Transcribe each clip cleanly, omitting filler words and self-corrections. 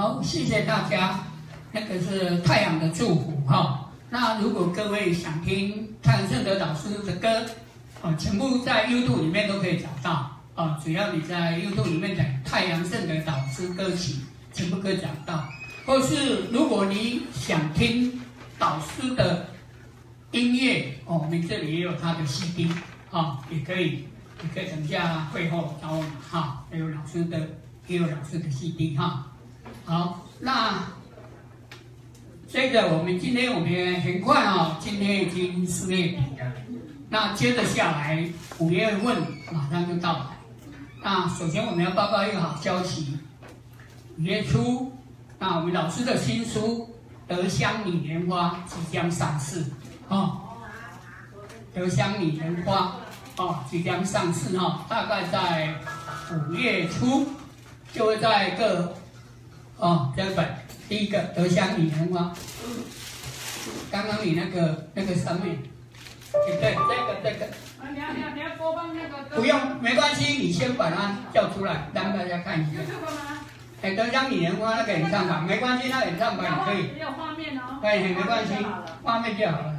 好，谢谢大家。那个是太阳的祝福哈。那如果各位想听太阳圣德老师的歌，全部在 YouTube 里面都可以找到啊。只要你在 YouTube 里面讲太阳圣德导师歌曲，全部可以找到。或是如果你想听导师的音乐哦，我们这里也有他的 CD 啊，也可以等一下会后找我们哈，也有老师的 CD 哈。好，那这个我们今天很快啊，今天已经4月底了，那接着下来5月份马上就到来。那首先我们要报告一个好消息，5月初，那我们老师的新书《德香拟莲花》即将上市哦，德香拟莲花哦即将上市哈，大概在5月初就会在各这本第一个德香拟莲花，刚刚你那个上面，对，这个。你要播放那个？不用，没关系，你先把它叫出来，让大家看一下。德香拟莲花那个演唱版没关系，那演唱版也可以。 没有画面哦。 对，没关系，画面就好了。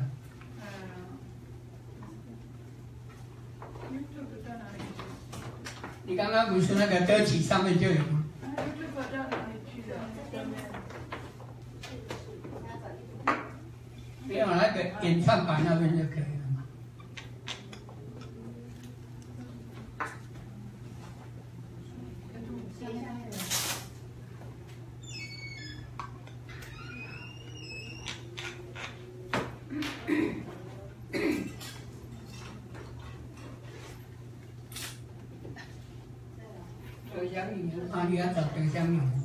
你刚刚不是那个歌曲上面就有吗？没有那个演唱版那边就可以了嘛。德香拟莲花，你要找德香拟莲花。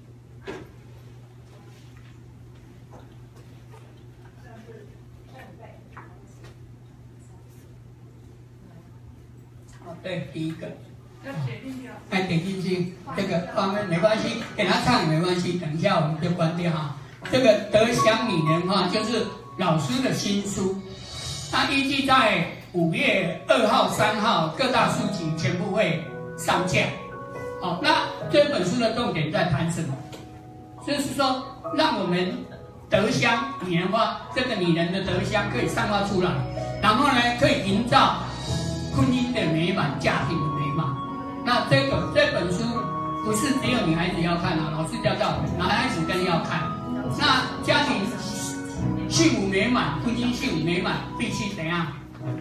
对，第一个，点进去，这个方面没关系，给他唱也没关系，等一下我们就关掉哈。这个德香拟莲花就是老师的新书，他预计在5月2号、3号各大书籍全部会上架。好，那这本书的重点在谈什么？就是说，让我们德香拟莲花这个拟人的德香可以散发出来，然后呢，可以营造婚姻的美满，家庭的美满。那这本书不是只有女孩子要看啊，老师教导男孩子更要看。那家庭幸福美满，婚姻幸福美满，必须怎样？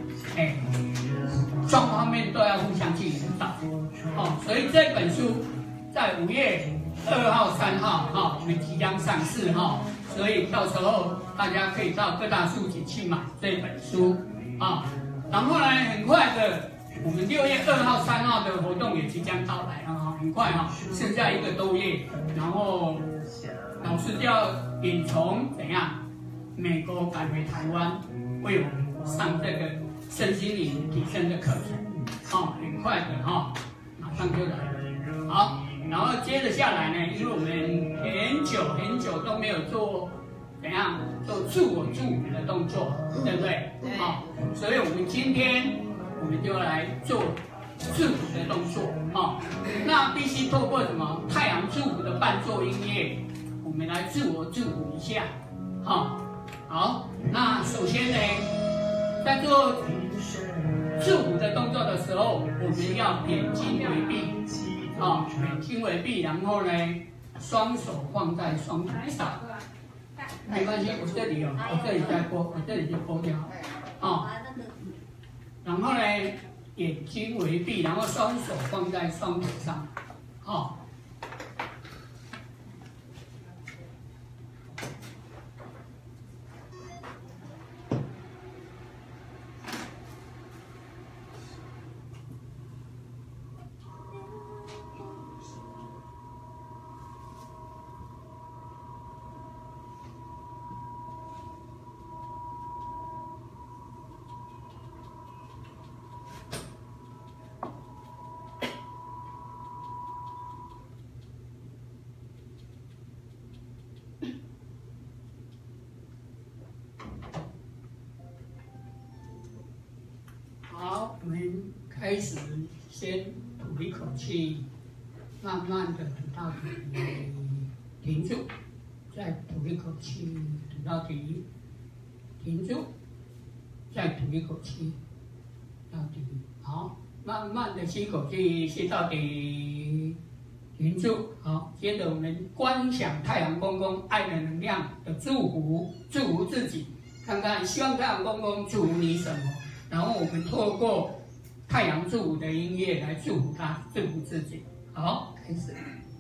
双方面都要互相去引导。所以这本书在5月2号、3号我们即将上市所以到时候大家可以到各大书籍去买这本书然后呢，很快的，我们6月2号、3号的活动也即将到来很快剩下1个多月，然后老师就要远从怎样美国赶回台湾，为我们上这个身心灵提升的课程很快的马上就来了。好，然后接着下来呢，因为我们很久都没有做怎样做助我助你的动作，对不对？所以我们今天我们就来做祝福的动作那必须透过什么太阳祝福的伴奏音乐，我们来自我祝福一下好，那首先呢，在做祝福的动作的时候，我们要点睛为闭点睛为闭，然后呢，双手放在双腿上。没关系，我这里我这里再播，我这里就播掉然后呢，眼睛为闭，然后双手放在双腿上我们开始先吐一口气，慢慢的吐到嘴里， 停住，再吐一口气，吐到底，停住，再吐一口气，到底。好，慢慢的吸口气，吸到底，停住。好，接着我们观想太阳公公爱的能量的祝福，祝福自己，看看希望太阳公公祝福你什么，然后我们透过太阳祝福的音乐来祝福他，祝福自己。好，开始。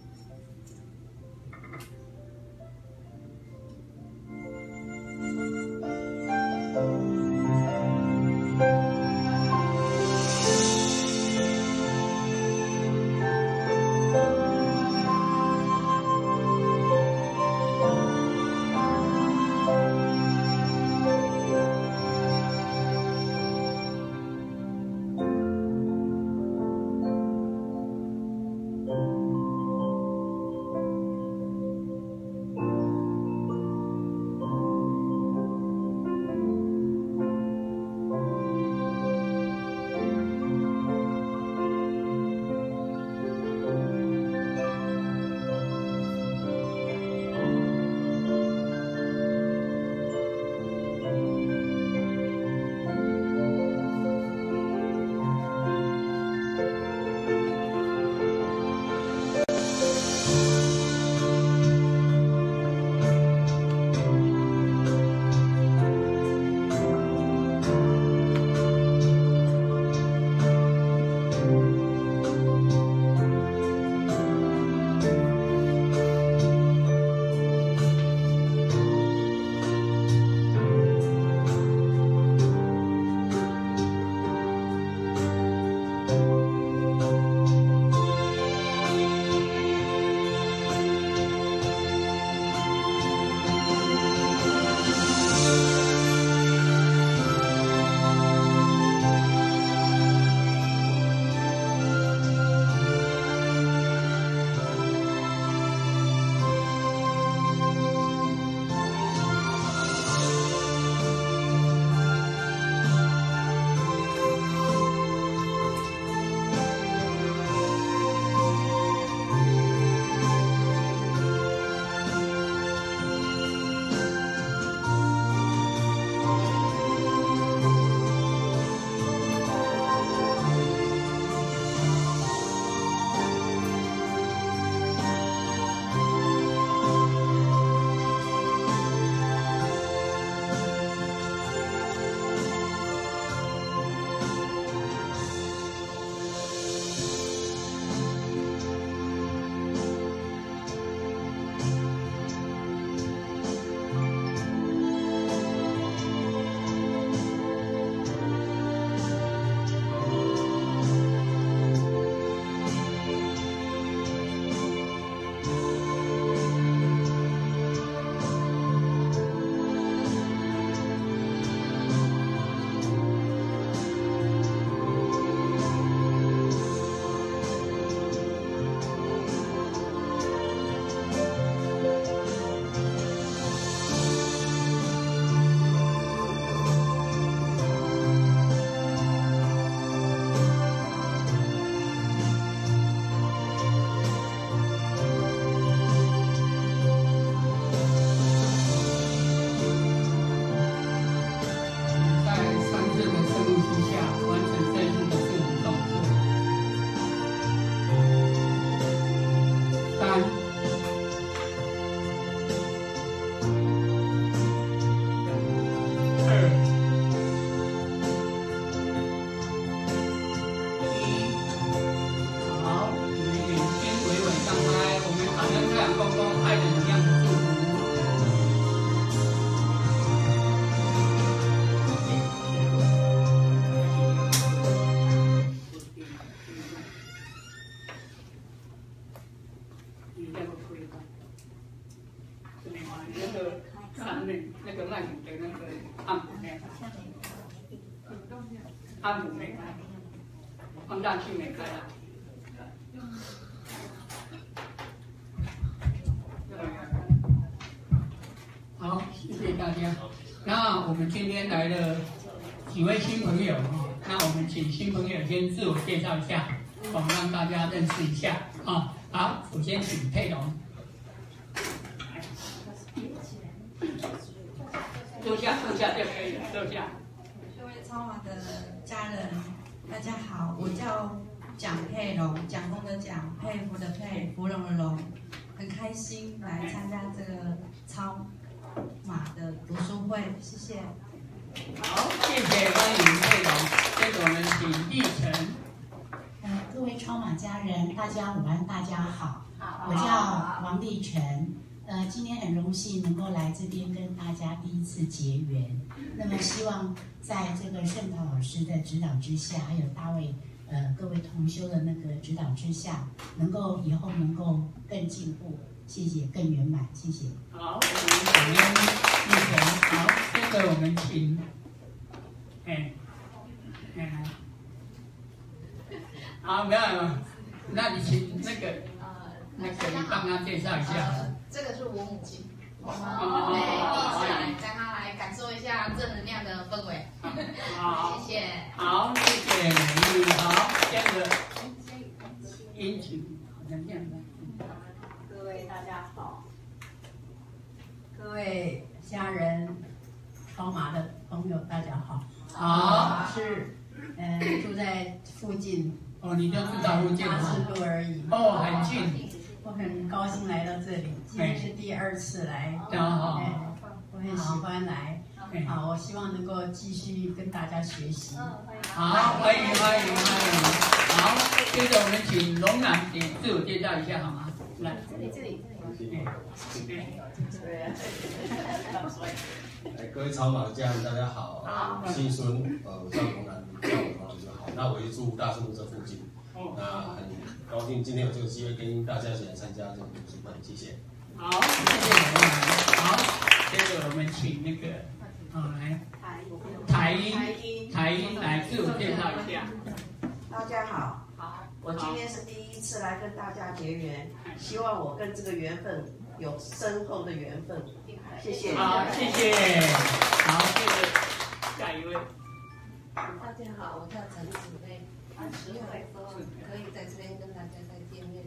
那个赖品的那个按摩没开，按摩没开，放大器没开啊。好，谢谢大家。那我们今天来了几位新朋友，那我们请新朋友先自我介绍一下，我们让大家认识一下啊。好，首先请佩蓉。 坐下就可以了，坐下。 各位超马的家人，大家好，我叫蒋佩蓉，蒋公的蒋，佩服的佩，芙蓉的蓉，很开心来参加这个超马的读书会，谢谢。 好，谢谢，欢迎佩蓉。接着我们请立成。 各位超马家人，大家午安，大家好，我叫王立成。今天很荣幸能够来这边跟大家第一次结缘。那么希望在这个盛桃老师的指导之下，还有大卫各位同修的那个指导之下，以后能够更进步，谢谢，更圆满，谢谢。 好，我们感恩立成。好，接着我们请，好，没有，那你请那个你帮他介绍一下。 这个是我母亲，第一次来，让她来感受一下正能量的氛围。 好， 谢谢。 好，谢谢美丽。好，接着殷勤，好像这样的。 各位大家好，各位家人、超马的朋友大家好。 好， 是住在附近。 哦，你就住在附近 80路而已。 哦，很近。 我很高兴来到这里，今天是第2次来，我很喜欢来。好，我希望能够继续跟大家学习。 好，欢迎。好，接着我们请龙南自我介绍一下好吗？来，这里。 各位超马的家人，大家好。姓孙，我叫龙南，叫我同学就好。那我就住大顺路这附近。那很高兴今天有这个机会跟大家一起来参加这个读书会，谢谢。 好，谢谢龙南。好，接着我们请那个，来，台英来自我介绍一下。 大家好，我今天是第一次来跟大家结缘，希望我跟这个缘分有深厚的缘分，谢谢。 好，谢谢。好，接着下一位。 大家好，我叫陈子薇，实惠可以在这边跟大家再见面。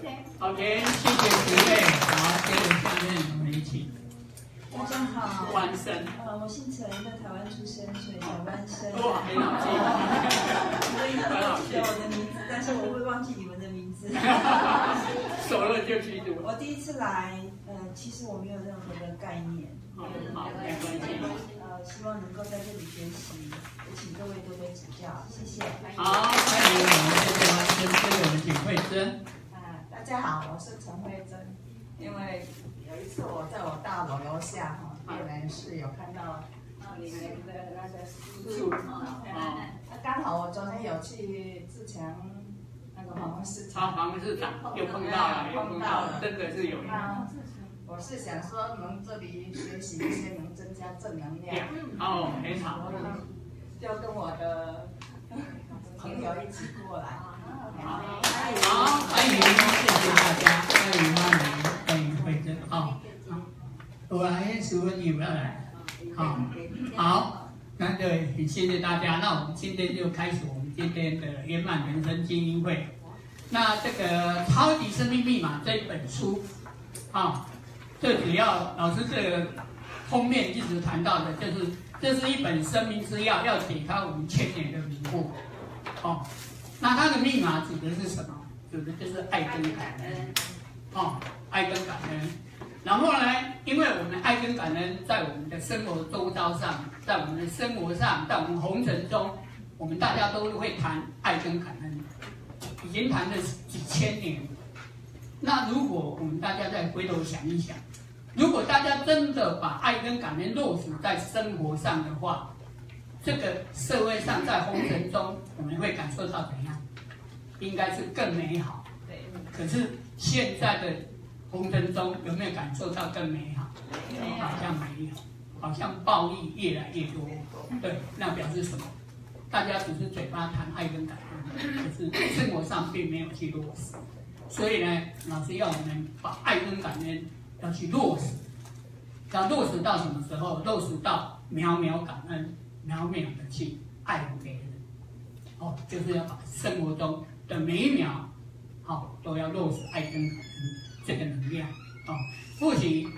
OK， 谢谢子薇。好，接着下面我们一起。 大家好， 万生。 我姓陈，在台湾出生，所以叫万生。 哇，很好记。 所以你们都记得我的名字，但是我会忘记你们的名字。 熟了就记住。 我第一次来，其实我没有任何的概念。 好，没关系。 希望能够在这里学习，也请各位多多指教，谢谢。 好，欢迎我们这边跟我们景慧珍。 大家好，我是陈慧珍。因为有一次我在我大楼楼下猎人室有看到你们的那个书，刚好我昨天有去自强那个黄昏市场， 黄昏市场又碰到了，真的是有缘。 我是想说，能这里学习一些能增加正能量。 哦，很好。 就跟我的朋友一起过来。 好，欢迎，谢谢大家，欢迎慧珍。好，我还是问你们来。好，那就很谢谢大家。那我们今天就开始我们今天的圆满人生精英会。那这个《超级生命密码》这一本书，最主要老师这个封面一直谈到的，就是这是一本生命之钥，要解开我们千年的迷惑。那它的密码指的是什么？指的就是爱跟感恩。爱跟感恩。然后呢，因为我们爱跟感恩在我们的生活周遭上，在我们的生活上，在我们红尘中，我们大家都会谈爱跟感恩，已经谈了几千年。那如果我们大家再回头想一想，如果大家真的把爱跟感恩落实在生活上的话，这个社会上在红尘中，我们会感受到怎样？应该是更美好。可是现在的红尘中有没有感受到更美好？好像没有，好像暴力越来越多。对，那表示什么？大家只是嘴巴谈爱跟感恩，可是生活上并没有去落实。所以呢，老师要我们把爱跟感恩要去落实。要落实到什么时候？落实到秒秒感恩，秒秒的去爱别人。就是要把生活中的每一秒，都要落实爱跟感恩这个能量。或许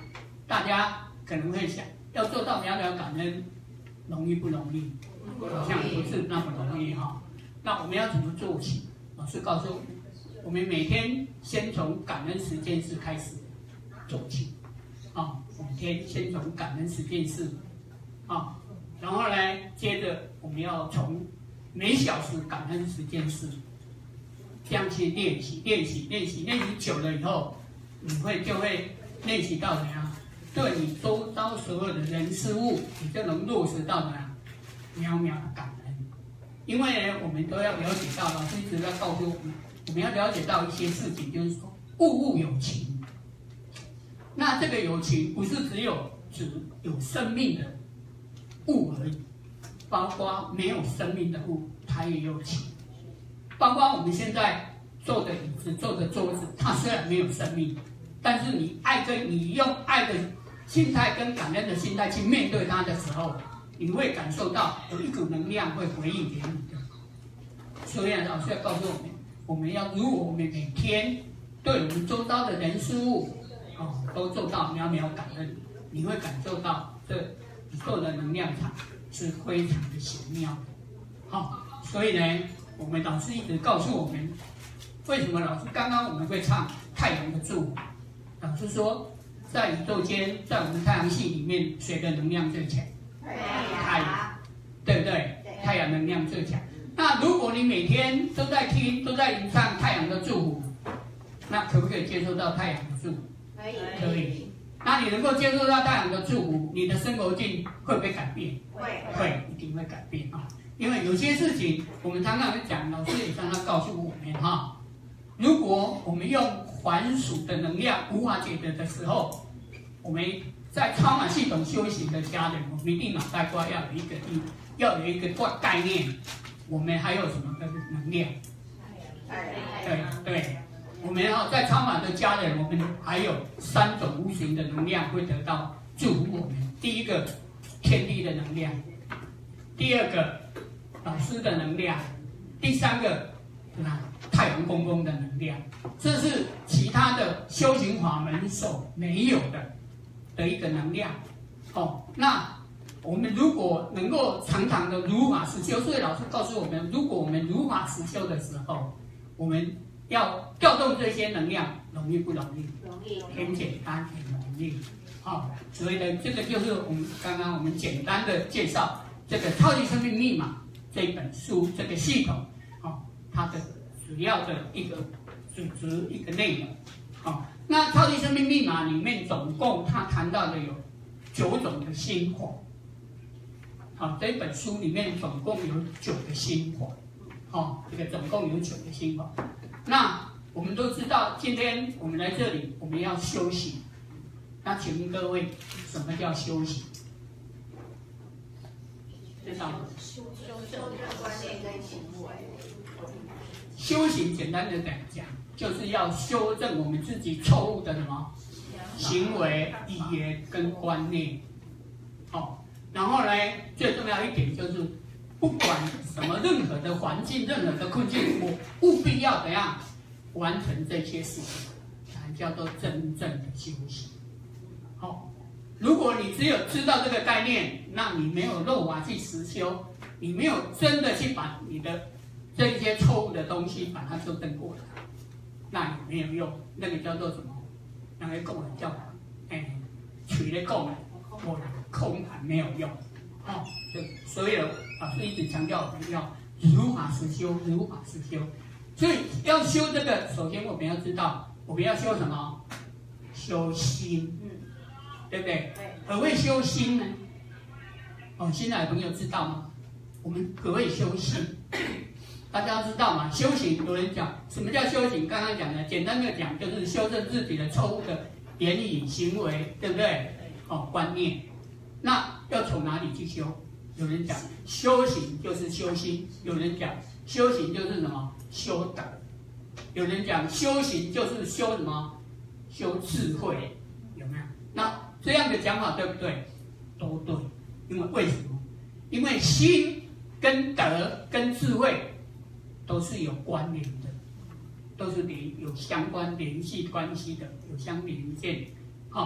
大家可能会想，要做到秒秒感恩，容易不容易？好像不是那么容易哈。那我们要怎么做起？老师告诉我们每天先从感恩10件事开始做起，每天先从感恩10件事，然后呢，接着我们要从每小时感恩10件事，这样去练习久了以后，你就会练习到怎样？对你周遭所有的人事物，你就能落实到怎样？秒秒的感恩。因为呢，我们都要了解到，老师一直在告诉我们要了解到一些事情，就是说物物有情。那这个有情不是只有有生命的物而已，包括没有生命的物，它也有情。包括我们现在坐的椅子、坐的桌子，它虽然没有生命，但是你用爱的心态跟感恩的心态去面对它的时候，你会感受到有一股能量会回应给你的。所以老师要告诉我们要如果我们每天对我们周遭的人事物都做到秒秒感恩，你会感受到这宇宙的能量场是非常的玄妙的。所以呢，我们老师一直告诉我们，为什么老师刚刚我们会唱太阳的祝福？老师说，在宇宙间，在我们太阳系里面，谁的能量最强？太阳，对不对？太阳能量最强。那如果你每天都在听、都在吟唱太阳的祝福，那可不可以接受到太阳的祝福？可以。那你能够接受到太阳的祝福，你的生活境会不会改变？会，一定会改变啊！因为有些事情，我们常常会讲，老师也常常告诉我们如果我们用还属的能量无法解决的时候，我们在超马系统修行的家人，我们一定脑袋瓜要有一个概念，我们还有什么的能量？对，我们在超马的家人，我们还有3种无形的能量会得到祝福我们。第一个，天地的能量；第二个，老师的能量；第三个，太阳公公的能量。这是其他的修行法门所没有的一个能量。那我们如果能够常常的如法实修，所以老师告诉我们，如果我们如法实修的时候，我们要调动这些能量，容易不容易？容易，很简单，很容易。所以呢，这个就是刚刚我们简单的介绍这个《超级生命密码》这本书这个系统，它的主要的一个组织一个内容。那《超级生命密码》里面总共它谈到的有9种的心法。这本书里面总共有9个心法。这个总共有9个心法。那我们都知道，今天我们来这里，我们要修行。那请问各位，什么叫修行？知道吗？ 修正观念跟行为。 修行简单的讲，就是要修正我们自己错误的什么行为、语言跟观念。然后呢，最重要一点就是，不管什么任何的环境、任何的困境，我务必要怎样完成这些事情，才叫做真正的修行。如果你只有知道这个概念，那你没有肉法去实修，你没有真的去把你的这些错误的东西把它修正过来，那也没有用。那个叫做什么？那个讲叫取了供，我空谈没有用。所以老师一直强调我们要如法实修，如法实修。所以要修这个，首先我们要知道我们要修什么？修心。对不对？何谓修心呢？新来的朋友知道吗？我们何谓修心？大家知道吗？修行，有人讲什么叫修行？刚刚讲的，简单的讲就是修正自己的错误的言语行为，对不对？观念。那要从哪里去修？有人讲修行就是修心，有人讲修行就是什么？修德。有人讲修行就是修什么？修智慧，有没有？那这样的讲法对不对？都对，因为什么？因为心跟德跟智慧都是有关联的，都是有相关联系关系的，有相连线。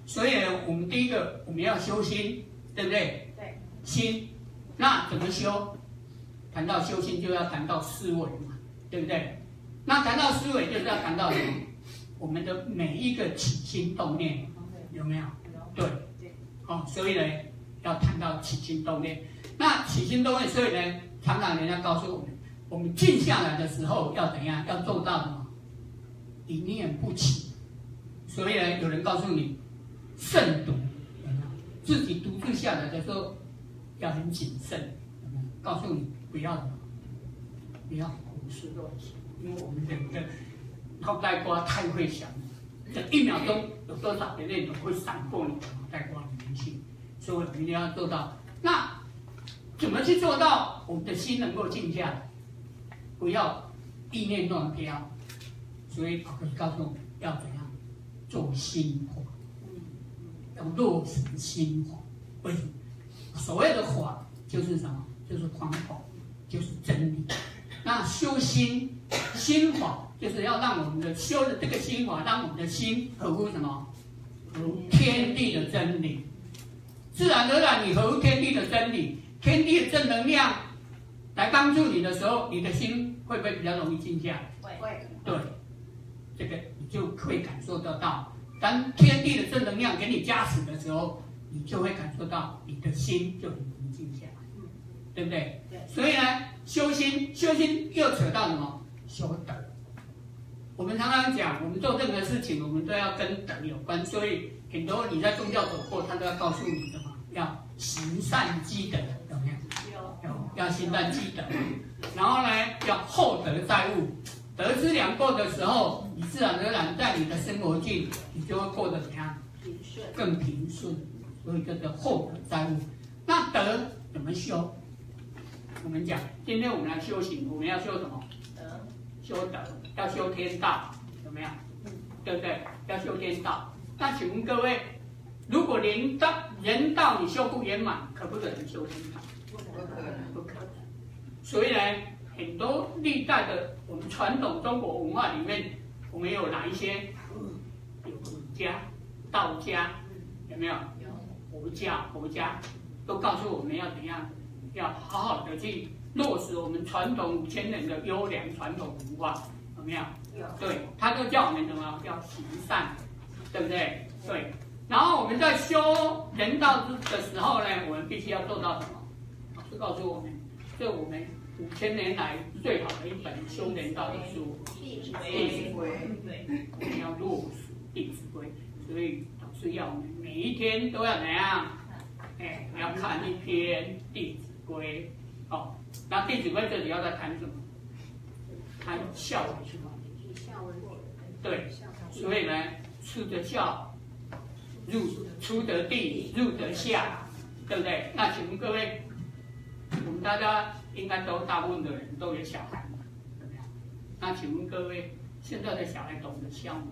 所以呢，我们第一个我们要修心，对不对？ 对。 心，那怎么修？谈到修心，就要谈到思维嘛，对不对？那谈到思维，就是要谈到什么？我们的每一个起心动念，有没有？对。哦，所以呢，要谈到起心动念。那起心动念，所以呢，常常人家告诉我们静下来的时候要怎样？要做到什么？一念不起。所以呢，有人告诉你，慎独，自己独自下来的时候要很谨慎，告诉你不要什么，不要胡思乱想，因为我们人的脑袋瓜太会想了，这1秒钟有多少的念头会闪过你的脑袋瓜里面去，所以我们一定要做到。那怎么去做到我们的心能够静下来，不要意念乱飘？所以老师告诉我们要怎样做心法，要落实心法。为什么？所谓的法就是什么？就是方法，就是真理。那修心心法，就是要让我们的修的这个心法，让我们的心合乎什么？合乎天地的真理。自然而然，你合乎天地的真理，天地的正能量来帮助你的时候，你的心会不会比较容易静下来？ 会。 对，这个你就会感受得到。当天地的正能量给你加持的时候，你就会感受到你的心就很平静下来，对不对？对。所以呢，修心又扯到什么？修德。我们常常讲，我们做任何事情，我们都要跟德有关。所以很多你在宗教走过，他都要告诉你什么？要行善积德，有没有？有。要行善积德，然后呢，要厚德载物。德资良够的时候，你自然而然在你的生活境，你就会过得怎样？更平顺。所以叫做厚德载物。那德怎么修？我们讲，今天我们来修行，我们要修什么？德。修德，要修天道，有没有？对不对？要修天道。那请问各位，如果人道你修不圆满，可不可能修天道？不可能。所以呢，很多历代的我们传统中国文化里面，我们有哪一些？有儒家、道家，有没有？佛家都告诉我们要怎样，要好好的去落实我们传统5000年的优良传统文化，有没有？有。对，他都叫我们什么？要行善，对不对？对。然后我们在修人道的时候呢，我们必须要做到什么？老师告诉我们，这我们5000年来最好的一本修人道的书《弟子规》。对，我们要落实《弟子规》，所以是要我们每一天都要怎样？要看一篇《弟子规》哦。那《弟子规》这里要在谈什么？谈孝为什么？对，所以呢，出得孝，出得弟，入得夏，对不对？那请问各位，我们大家应该都大部分的人都有小孩嘛，对不对？那请问各位，现在的小孩懂得孝吗？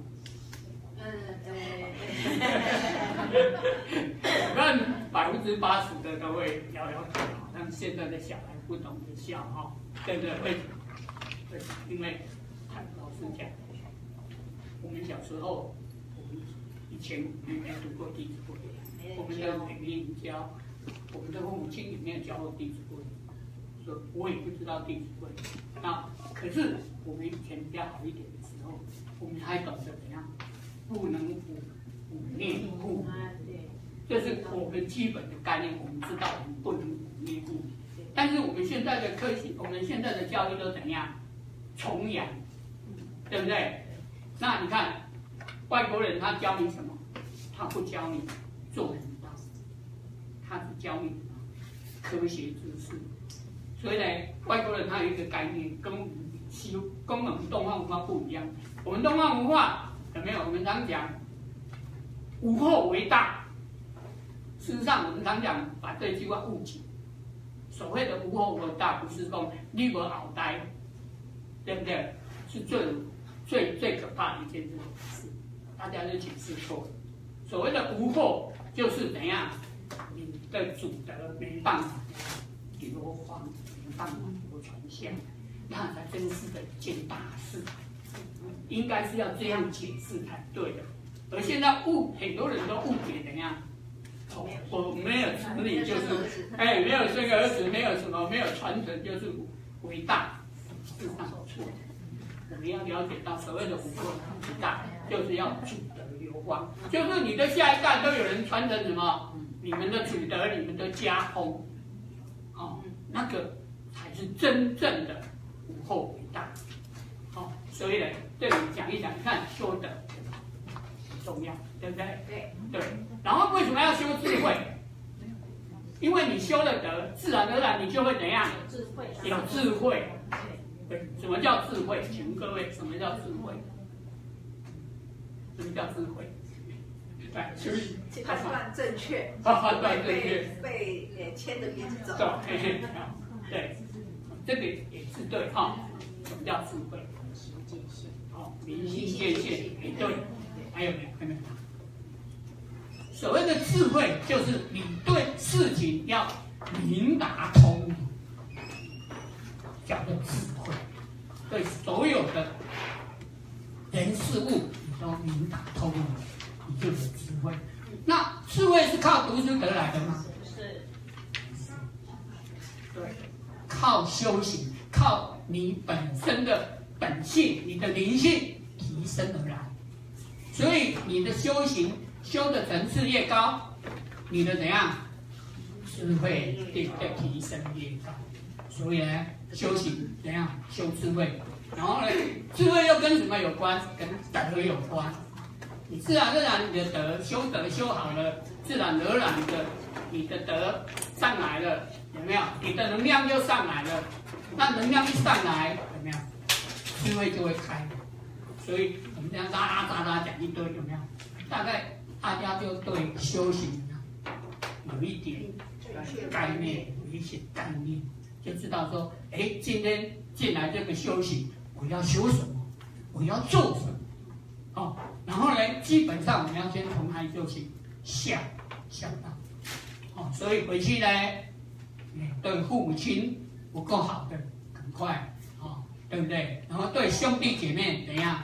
我看80%的都会摇摇头，但现在的小孩不懂得笑哈，对不对？为什么？对，因为老师讲，我们小时候，我们以前没读过《弟子规》，我们的美丽教，我们的父母亲也没有教过《弟子规》，所以我也不知道《弟子规》。那可是我们以前比较好一点的时候，我们还懂得怎样。不能忤逆父母，这是我们基本的概念。我们知道我们不能忤逆父母，但是我们现在的科学，我们现在的教育都怎样？崇洋，对不对？那你看，外国人他教你什么？他不教你做人道，他只教你科学知识。所以呢，外国人他有一个概念，跟我们东方文化不一样。我们东方文化。有没有？我们常讲无后为大。事实上，我们常讲把这句话误解。所谓的无后为大，不是说你无后代，对不对？是最可怕的一件事，大家就解释错了。所谓的无后，就是怎样，你的祖德没办法流芳，没办法流传下，那才真是的一件大事。应该是要这样解释才对的，而而现在很多人都误解怎样？我没有子女就是，没有生个儿子，没有什么，没有传承就是伟大，事实上是错的。我们要了解到所谓的五过伟大，就是要祖德流芳，就是你的下一代都有人传承什么？你们的祖德，你们的家风，那个才是真正的武后伟大。所以呢，这里讲一讲，看修德很重要，对不对？对。然后为什么要修智慧？因为你修了德，自然而然你就会怎样？有智慧。对。什么叫智慧？请问各位，什么叫智慧？什么叫智慧？对，所以判断正确， 判断正确， 被牵着鼻子走。 对，这个也是对哈。什么叫智慧？明心见性，对。还有没有？所谓的智慧，就是你对事情要明达通理，叫做智慧。对所有的人事物，你都明达通理，你就有智慧。那智慧是靠读书得来的吗？ 是。 对，靠修行，靠你本身的本性，你的灵性提升而来。所以你的修行修的层次越高，你的怎样智慧的提升越高。所以呢，修行怎样修智慧，然后呢，智慧又跟什么有关？跟德有关。你自然而然你的德修好了，自然而然的你的德上来了，有没有？你的能量就上来了。那能量一上来，有没有？智慧就会开。所以我们这样哒讲一堆，有没有？大概大家就对修行有一点概念，有一些概念，就知道说，今天进来这个修行，我要修什么，我要做什么，然后呢，基本上我们要先从爱修行孝道，所以回去呢，对父母亲不够好的，赶快，对不对？然后对兄弟姐妹怎样？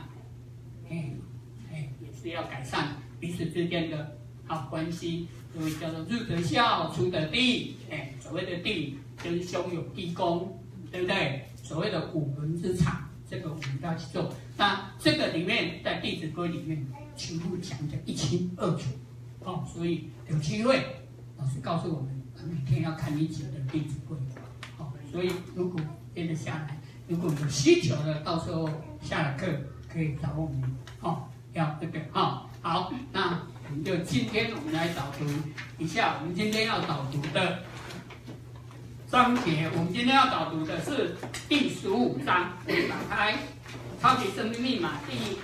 也是要改善彼此之间的好关系，所以叫做入得孝，出得弟。所谓的弟就是兄有弟恭，对不对？所谓的五伦之长，这个我们要去做。那这个里面在《弟子规》里面全部讲得一清二楚。所以有机会老师告诉我们，每天要看一集的《弟子规》。所以如果接着下来，如果有需求的，到时候下了课可以找我们。要这个好，那我们就今天我们来导读一下，我们今天要导读的章节，我们今天要导读的是第15章，我们打开《超级生命密码》第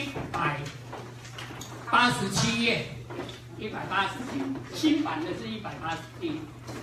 187页，187，新版的是187，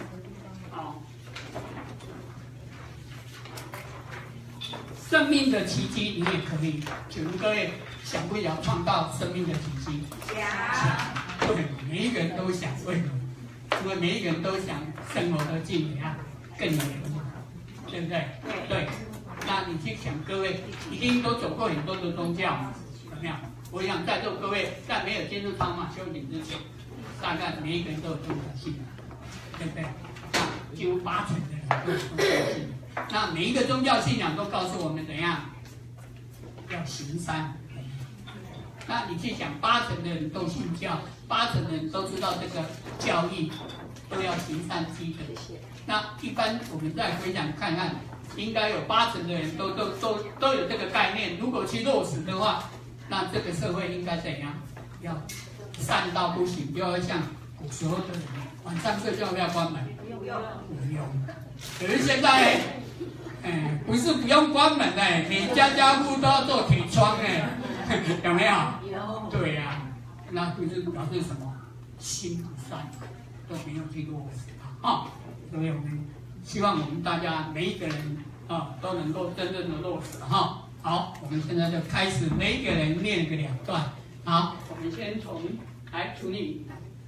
生命的奇迹，你也可以，请问各位想不想创造生命的奇迹？想。对，每一个人都想，为什么？因为每一个人都想生活的境怎样更有意义，对不对？对。那你去想，各位一定都走过很多的宗教，有没有？我想在座各位在没有进入超马修行之前，大概每一个人都有宗教信仰，对不对？那几乎80%的人都有宗教信仰。那每一个宗教信仰都告诉我们怎样要行善。那你去想，80%的人都信教，80%的人都知道这个教义都要行善积德。那一般我们再回想看看，应该有80%的人都有这个概念。如果去落实的话，那这个社会应该怎样？要善到不行，就要像古时候的人，晚上睡觉要不要关门？不用。可是现在，不是不用关门每家户都要做铁窗有没有？有。对呀，那就是表示什么？心不善，都没有去落实所以我们希望我们大家每一个人都能够真正的落实好，我们现在就开始，每一个人念个2段。好，我们先从来处理。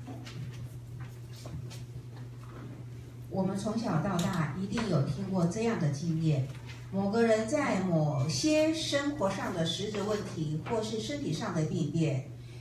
我们从小到大一定有听过这样的经验：某个人在某些生活上的实质问题，或是身体上的病变，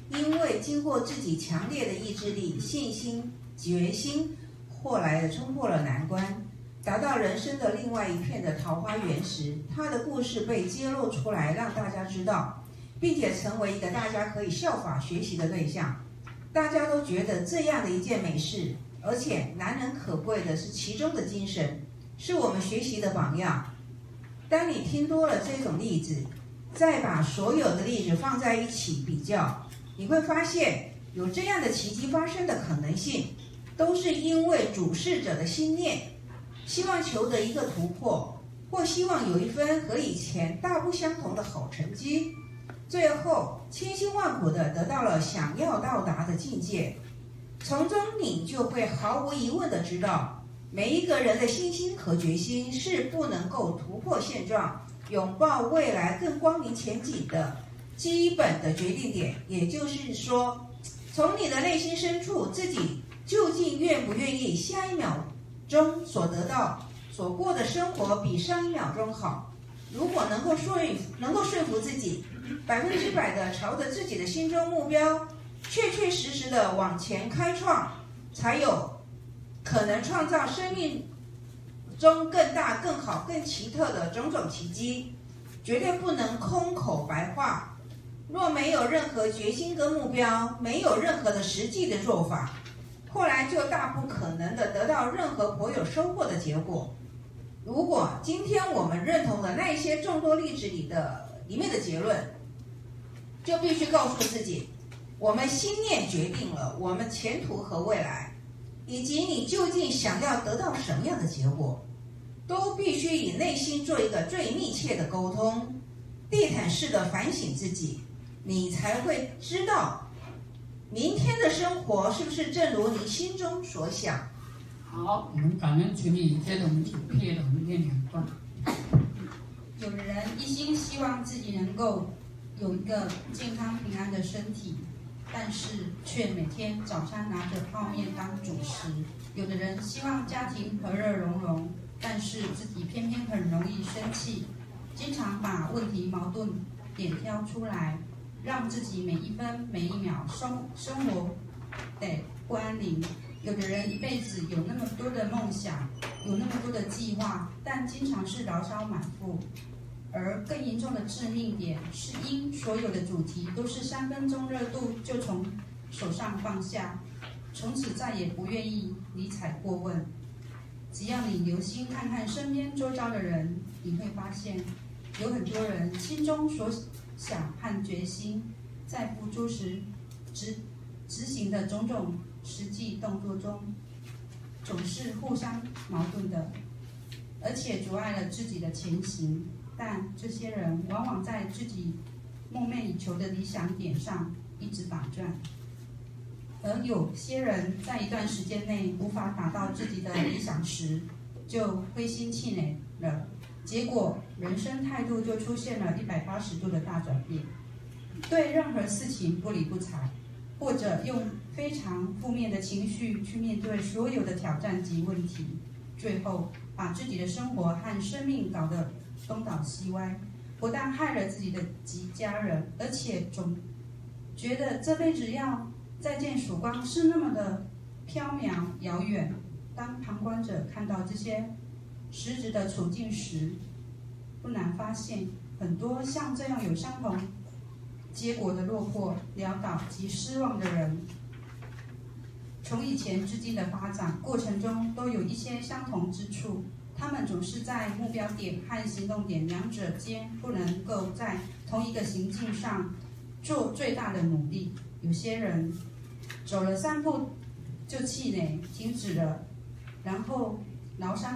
因为经过自己强烈的意志力、信心、决心，后来的冲破了难关，达到人生的另外一片的桃花源时，他的故事被揭露出来，让大家知道，并且成为一个大家可以效法学习的对象。大家都觉得这样的一件美事，而且难能可贵的是其中的精神，是我们学习的榜样。当你听多了这种例子，再把所有的例子放在一起比较，你会发现有这样的奇迹发生的可能性，都是因为主事者的心念，希望求得一个突破，或希望有一分和以前大不相同的好成绩，最后千辛万苦地得到了想要到达的境界。从中你就会毫无疑问地知道，每一个人的信心和决心是不能够突破现状，拥抱未来更光明前景的基本的决定点。也就是说，从你的内心深处，自己究竟愿不愿意下一秒钟所得到、所过的生活比上一秒钟好？如果能够说服自己100%的朝着自己的心中目标，确确实实的往前开创，才有可能创造生命中更大、更好、更奇特的种种奇迹。绝对不能空口白话。若没有任何决心跟目标，没有任何的实际的做法，后来就大不可能的得到任何颇有收获的结果。如果今天我们认同的那一些众多例子里面的结论，就必须告诉自己，我们心念决定了我们前途和未来，以及你究竟想要得到什么样的结果，都必须以内心做一个最密切的沟通，地毯式的反省自己，你才会知道明天的生活是不是正如你心中所想。 好，我们感恩群里，接着我们请叶董念2段。 有的人一心希望自己能够有一个健康平安的身体，但是却每天早餐拿着泡面当主食。有的人希望家庭和乐融融，但是自己偏偏很容易生气，经常把问题矛盾点挑出来，让自己每一分每一秒生活得不安宁。有的人一辈子有那么多的梦想，有那么多的计划，但经常是牢骚满腹。而更严重的致命点是因所有的主题都是3分钟热度就从手上放下，从此再也不愿意理睬过问。只要你留心看看身边周遭的人，你会发现有很多人心中所想和决心，在付诸时执行的种种实际动作中，总是互相矛盾的，而且阻碍了自己的前行。但这些人往往在自己梦寐以求的理想点上一直打转，而有些人在一段时间内无法达到自己的理想时，就灰心气馁了，结果人生态度就出现了180度的大转变，对任何事情不理不睬，或者用非常负面的情绪去面对所有的挑战及问题，最后把自己的生活和生命搞得东倒西歪，不但害了自己的及家人，而且总觉得这辈子要再见曙光是那么的缥缈遥远。当旁观者看到这些实质的处境时，不难发现很多像这样有相同结果的落魄、潦倒及失望的人，从以前至今的发展过程中都有一些相同之处。他们总是在目标点和行动点两者间不能够在同一个行径上做最大的努力。有些人走了3步就气馁停止了，然后牢骚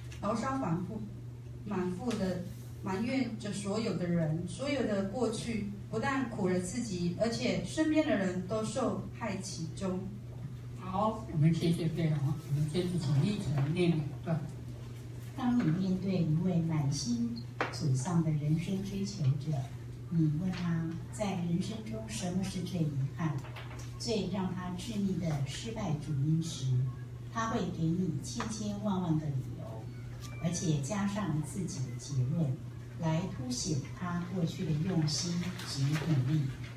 满腹的埋怨着所有的人，所有的过去不但苦了自己，而且身边的人都受害其中。 好，我们谢谢贝龙，我们接着请立成念2段。 当你面对一位满心沮丧的人生追求者，你问他在人生中什么是最遗憾、最让他致命的失败主因时，他会给你千千万万个理由，而且加上自己的结论，来凸显他过去的用心及努力。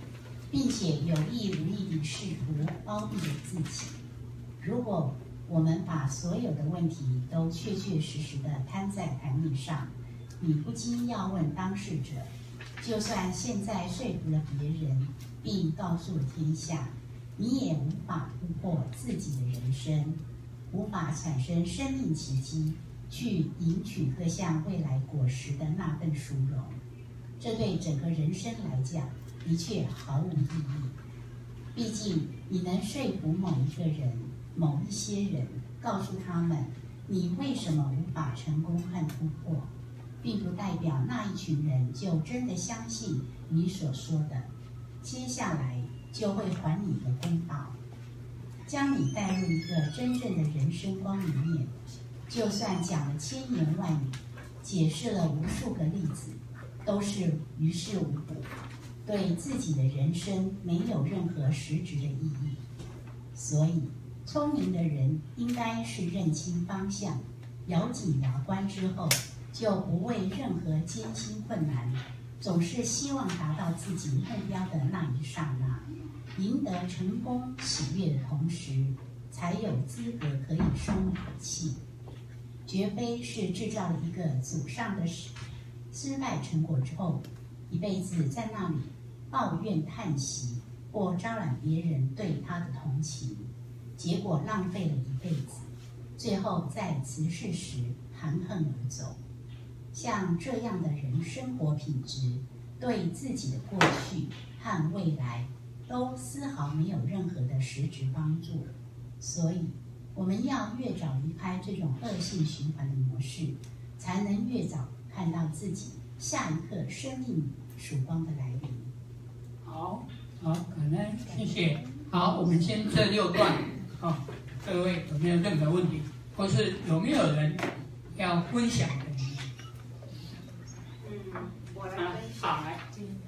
并且有意无意地试图包庇了自己。如果我们把所有的问题都确确实实地摊在台面上，你不禁要问当事者：就算现在说服了别人，并告诉了天下，你也无法突破自己的人生，无法产生生命奇迹，去赢取各项未来果实的那份殊荣。这对整个人生来讲，的确毫无意义。毕竟，你能说服某一个人、某一些人，告诉他们你为什么无法成功和突破，并不代表那一群人就真的相信你所说的，接下来就会还你的公道，将你带入一个真正的人生光里面。就算讲了千言万语，解释了无数个例子，都是于事无补，对自己的人生没有任何实质的意义。所以，聪明的人应该是认清方向，咬紧牙关之后，就不畏任何艰辛困难，总是希望达到自己目标的那一刹那，赢得成功喜悦的同时，才有资格可以松一口气，绝非是制造了一个祖上的失败成果之后，一辈子在那里抱怨叹息，或招揽别人对他的同情，结果浪费了一辈子，最后在辞世时含恨而走。像这样的人，生活品质对自己的过去和未来都丝毫没有任何的实质帮助。所以，我们要越早离开这种恶性循环的模式，才能越早看到自己下一刻生命曙光的来临。 好，感恩，谢谢。好，我们先这6段。各位有没有任何问题，或是有没有人要分享的？ 我来分享。 好，来。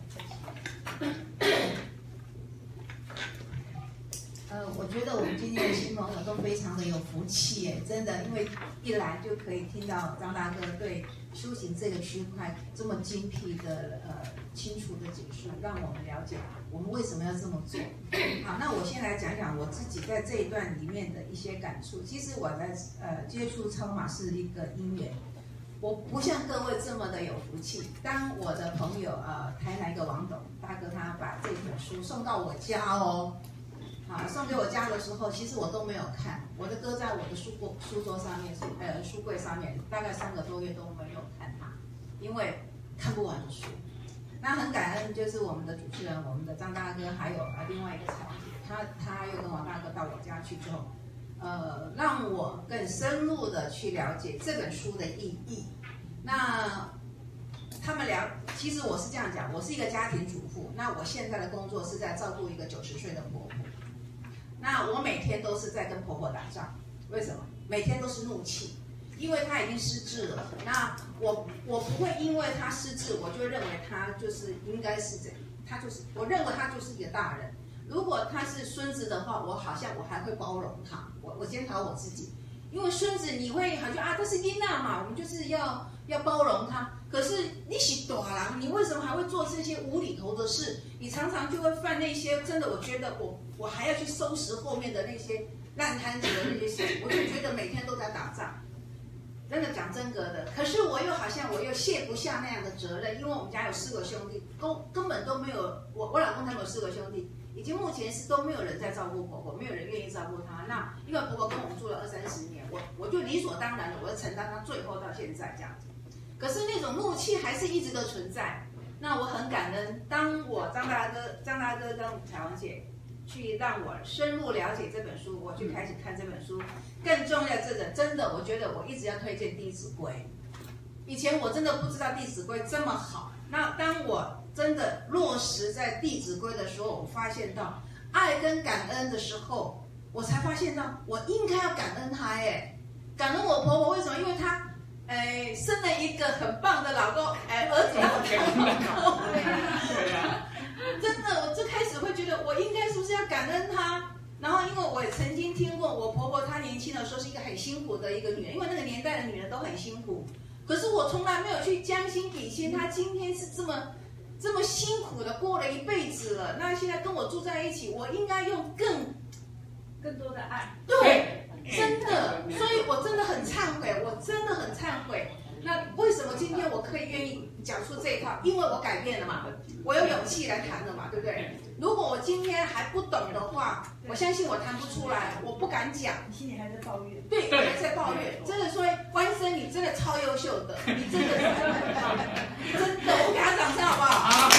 我觉得我们今天的新朋友都非常的有福气耶，真的，因为一来就可以听到张大哥对修行这个区块这么精辟的清楚的解释，让我们了解我们为什么要这么做。好，那我先来讲讲我自己在这一段里面的一些感触。其实我在接触超马是一个因缘，我不像各位这么的有福气。当我的朋友台南一个王董大哥他把这本书送到我家哦。送给我家的时候，其实我都没有看，我的搁在我的书桌上面，书柜上面，大概3个多月都没有看它，因为看不完的书。那很感恩，就是我们的主持人，我们的张大哥，还有另外一个彩虹姐，他又跟王大哥到我家去之后，让我更深入的去了解这本书的意义。那他们其实我是这样讲，我是一个家庭主妇，那我现在的工作是在照顾一个90岁的婆婆。那我每天都是在跟婆婆打仗，为什么？每天都是怒气，因为她已经失智了。那我不会因为她失智，我就认为她就是应该是我认为她就是一个大人。如果她是孙子的话，我还会包容她。我检讨我自己，因为孙子你会好像这是囡仔嘛，我们就是要包容他。可是你是大人，你为什么还会做这些无厘头的事？你常常就会犯那些真的，我觉得我还要去收拾后面的那些烂摊子的那些事，我就觉得每天都在打仗。真的讲真格的，可是我又卸不下那样的责任，因为我们家有4个兄弟，根本都没有我老公他们有4个兄弟，已经目前是都没有人在照顾婆婆，没有人愿意照顾她。那因为婆婆跟我们住了20-30年，我就理所当然的我要承担她最后到现在这样子。可是那种怒气还是一直都存在。那我很感恩，当我张大哥跟彩虹姐去让我深入了解这本书，我就开始看这本书。更重要的，真的，我觉得我一直要推荐《弟子规》。以前我真的不知道《弟子规》这么好。那当我真的落实在《弟子规》的时候，我发现到爱跟感恩的时候，我才发现到我应该要感恩她耶，感恩我婆婆。为什么？因为她生了一个很棒的老公，儿子对呀，真的，我就开始会觉得我应该是不是要感恩她。然后，因为我也曾经听过我婆婆，她年轻的时候是一个很辛苦的一个女人，因为那个年代的女人都很辛苦。可是我从来没有去将心比心，她今天是这么辛苦的过了一辈子了，那现在跟我住在一起，我应该用更多的爱。对，真的，所以我真的很忏悔，我真的很忏悔。那为什么今天我可以愿意讲出这一套？因为我改变了嘛，我有勇气来谈了嘛，对不对？如果我今天还不懂的话，我相信我谈不出来，我不敢讲。 你心里还在抱怨？ 对，还在抱怨。真的说，关生你真的超优秀的，你真的是真的，我给他掌声好不好？好。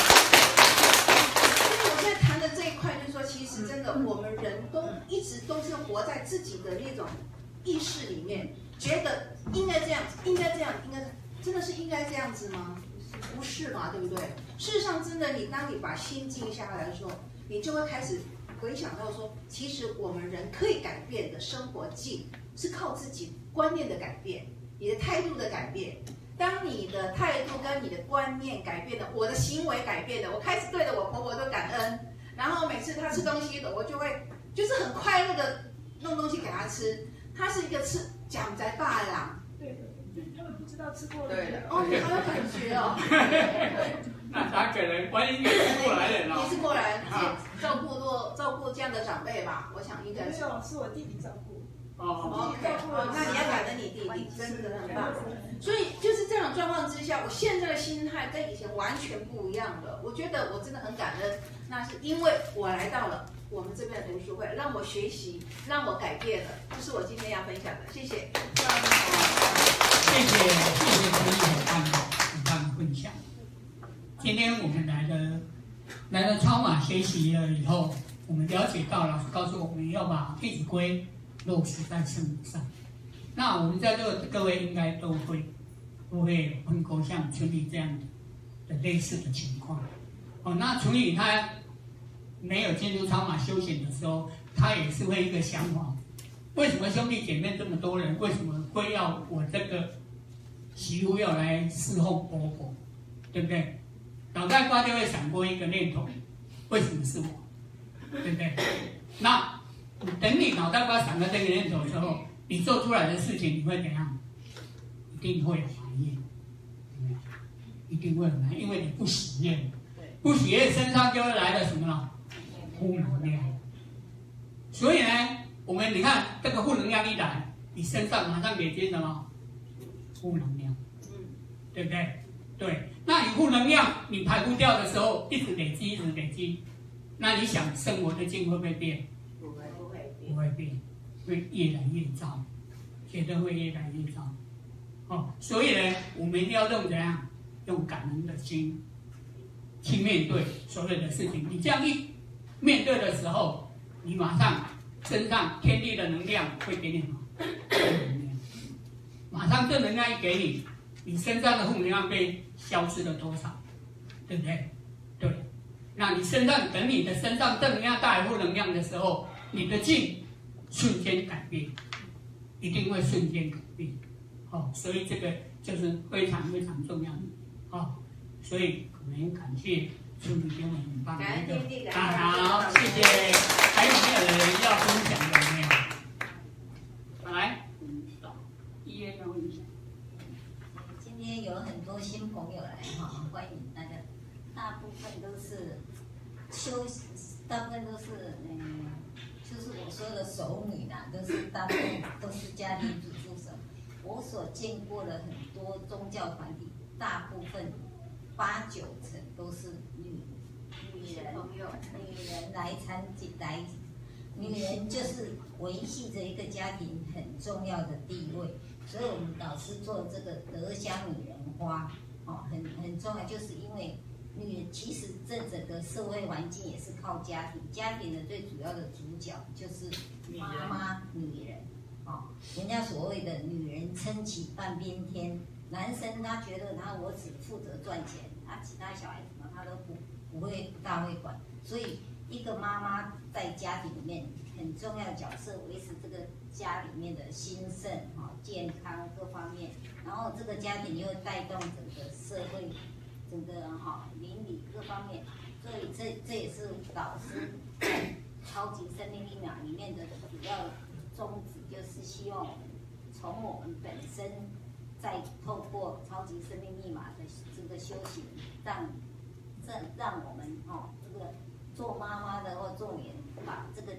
所以我现在谈的这一块，就是说，其实真的，我们人都一直都是活在自己的那种意识里面，觉得应该这样，应该这样，应该真的是应该这样子吗？不是嘛，对不对？事实上，真的，当你把心静下来的时候，你就会开始回想到说，其实我们人可以改变的生活境是靠自己观念的改变，你的态度的改变。当你的态度跟你的观念改变了，我的行为改变了，我开始对着我婆婆都感恩，然后每次她吃东西的，我就会就是很快乐的弄东西给她吃。她是一个吃讲在大郎。 对的，他们不知道吃过。 对的，哦，你好有感觉哦。 那他可能万一也是过来人哦。 你是过来人，照顾这样的长辈吧？我想应该是。 是我弟弟照顾。 哦 ，OK， 那你要感恩你弟弟，真的很棒。所以就是这种状况之下，我现在的心态跟以前完全不一样了。我觉得我真的很感恩，那是因为我来到了我们这边的读书会，让我学习，让我改变了，这是我今天要分享的。谢谢。 谢谢陈毅很棒的分享。今天我们来了超马学习了以后，我们了解到老师告诉我们要把《弟子规》落实在生活上。那我们在座的各位应该都会碰过像纯宇这样的类似的情况。哦，那纯宇他没有进入超马修行的时候，他也是会一个想法：为什么兄弟姐妹这么多人，为什么会要我这个媳妇要来侍候婆婆，对不对？脑袋瓜就会闪过一个念头：为什么是我？对不对？那等你脑袋瓜闪过这个念头的时候，你做出来的事情你会怎样？一定会怀念，一定会怀念，因为你不喜悦，不喜悦身上就会来了什么呢？负能量。所以呢，你看这个负能量一来，你身上马上累积什么？负能量，对不对？对，那你负能量你排不掉的时候，一直累积，一直累积，那你想生活的境会不会变？不会变，会越来越糟，绝对会越来越糟。哦，所以呢，我们一定要用怎样？用感恩的心去面对所有的事情。你这样一面对的时候，你马上身上天地的能量会给你什么？正能量。马上正能量一给你，你身上的负能量被消失了多少？对不对？对。那你身上等你的身上正能量带来负能量的时候，你的境瞬间改变，一定会瞬间改变。哦，所以这个就是非常非常重要的。哦，所以我们感谢兄弟给我们很棒的一个好，谢谢。还有没有人要分享的没有？来，1月要分享。 今天有很多新朋友来哈，欢迎大家。大部分都是就是我说的熟女啦，大部分都是家庭主妇手。我所见过的很多宗教团体，大部分8、9成都是女人来女人就是维系着一个家庭很重要的地位，所以我们老师做这个德香女人花，哦，很重要，就是因为女人其实这整个社会环境也是靠家庭，家庭的最主要的主角就是妈妈女人，哦，人家所谓的女人撑起半边天，男生他觉得，然后我只负责赚钱，其他小孩子嘛他都不大会管，所以一个妈妈在家庭里面很重要的角色，维持这个家里面的兴盛、健康各方面，然后这个家庭又带动整个社会、整个邻里各方面，所以这也是老师在超级生命密码里面的主要宗旨，就是希望我们从我们本身，再透过超级生命密码的这个修行，让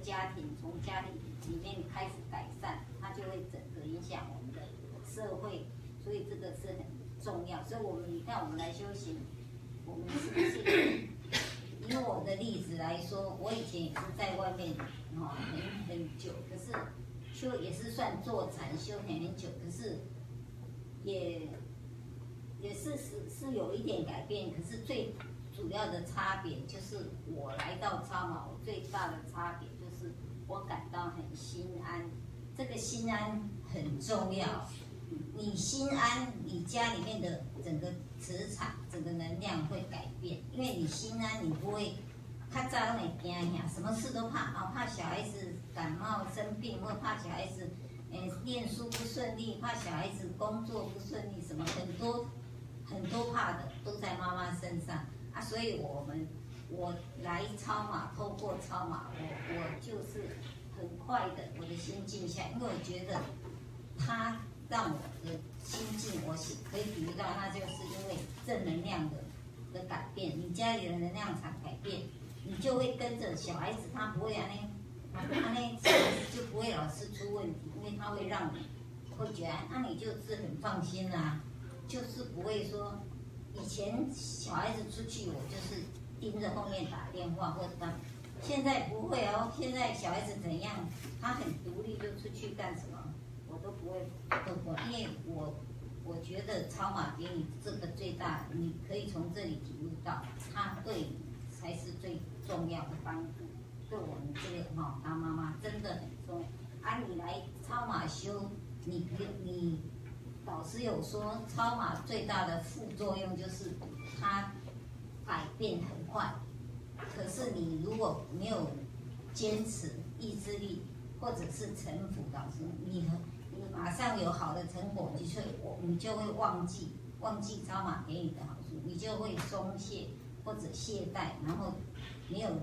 家庭从家里面开始改善，它就会整个影响我们的社会，所以这个是很重要。所以你看我们来修行，我们是不是以我的例子来说，我以前也是在外面很久，可是修也是算坐禅修很久，可是也是有一点改变，可是最主要的差别就是我来到超马，我最大的差别就是我感到很心安，这个心安很重要。你心安，你家里面的整个磁场、整个能量会改变，因为你心安，你不会较早会惊吓，什么事都怕，怕小孩子感冒生病，或怕小孩子念书不顺利，怕小孩子工作不顺利，什么很多怕的都在妈妈身上啊，所以我来超马，透过超马，我就是很快的我的心静下，因为我觉得它让我的心境，我可以体会到，那就是因为正能量的改变，你家里的能量场改变，你就会跟着小孩子，他不会就不会老是出问题，因为他会让你会觉得，那你就是很放心啦，就是不会说以前小孩子出去，我就是盯着后面打电话或者干嘛，现在不会哦，现在小孩子怎样，他很独立就出去干什么。我都不会，因为我觉得超马给你这个最大，你可以从这里体悟到，它对你才是最重要的帮助。对我们这个当妈妈真的很重要。啊，你来超马修，你老师有说，超马最大的副作用就是它改变很快，可是你如果没有坚持意志力，或者是臣服，老师你马上有好的成果，你就会忘记超马给你的好处，你就会松懈或者懈怠，然后没有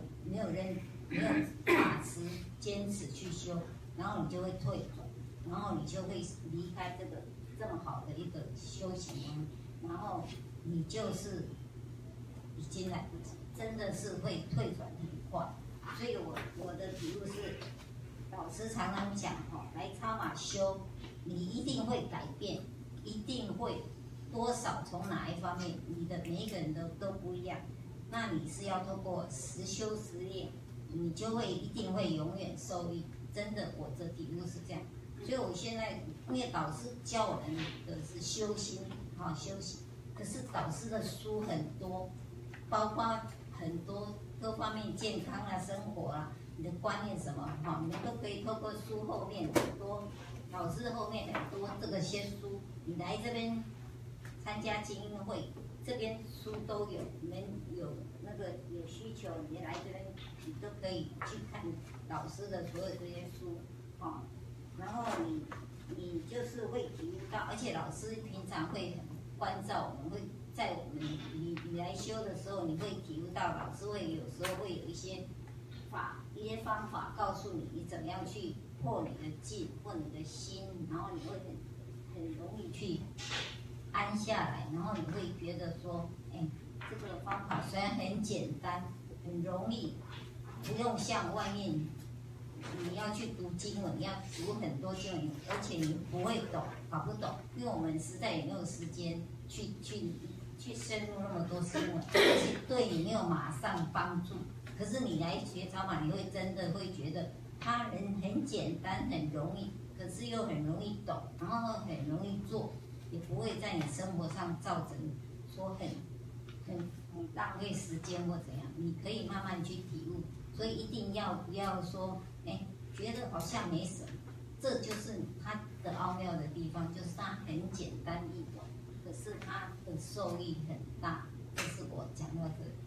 把持坚持去修，然后你就会退转，然后你就会离开这么好的一个修行，然后你就是已经真的是会退转很快，所以我的体悟是，老师常常讲来超马修。你一定会改变，一定会多少从哪一方面，你的每一个人都不一样。那你是要透过实修实练，你就会一定会永远受益。真的，我的体悟是这样。所以我现在因为导师教我们的是修心，修行。可是导师的书很多，包括很多各方面健康啊、生活啊，你的观念什么你们都可以透过书后面很多。老师后面很多这些书，你来这边参加精英会，这边书都有，你们有需求，你来这边你都可以去看老师的所有这些书，然后你就是会体悟到，而且老师平常会很关照我们，会在我们你来修的时候，你会体悟到，老师会有时候会有一些方法告诉你怎么样去破你的境，破你的心，然后你会很容易去安下来，然后你会觉得说，这个方法虽然很简单，很容易，不用像外面你要去读经文，你要读很多经文，而且你不会懂，搞不懂，因为我们实在也没有时间去深入那么多经文，而且对你没有马上帮助。可是你来学超马，你会真的会觉得它很简单，很容易，可是又很容易懂，然后很容易做，也不会在你生活上造成说很浪费时间或怎样。你可以慢慢去体悟，所以一定不要说觉得好像没什么，这就是它的奥妙的地方，就是它很简单易懂，可是它的受益很大。这是我讲到这里。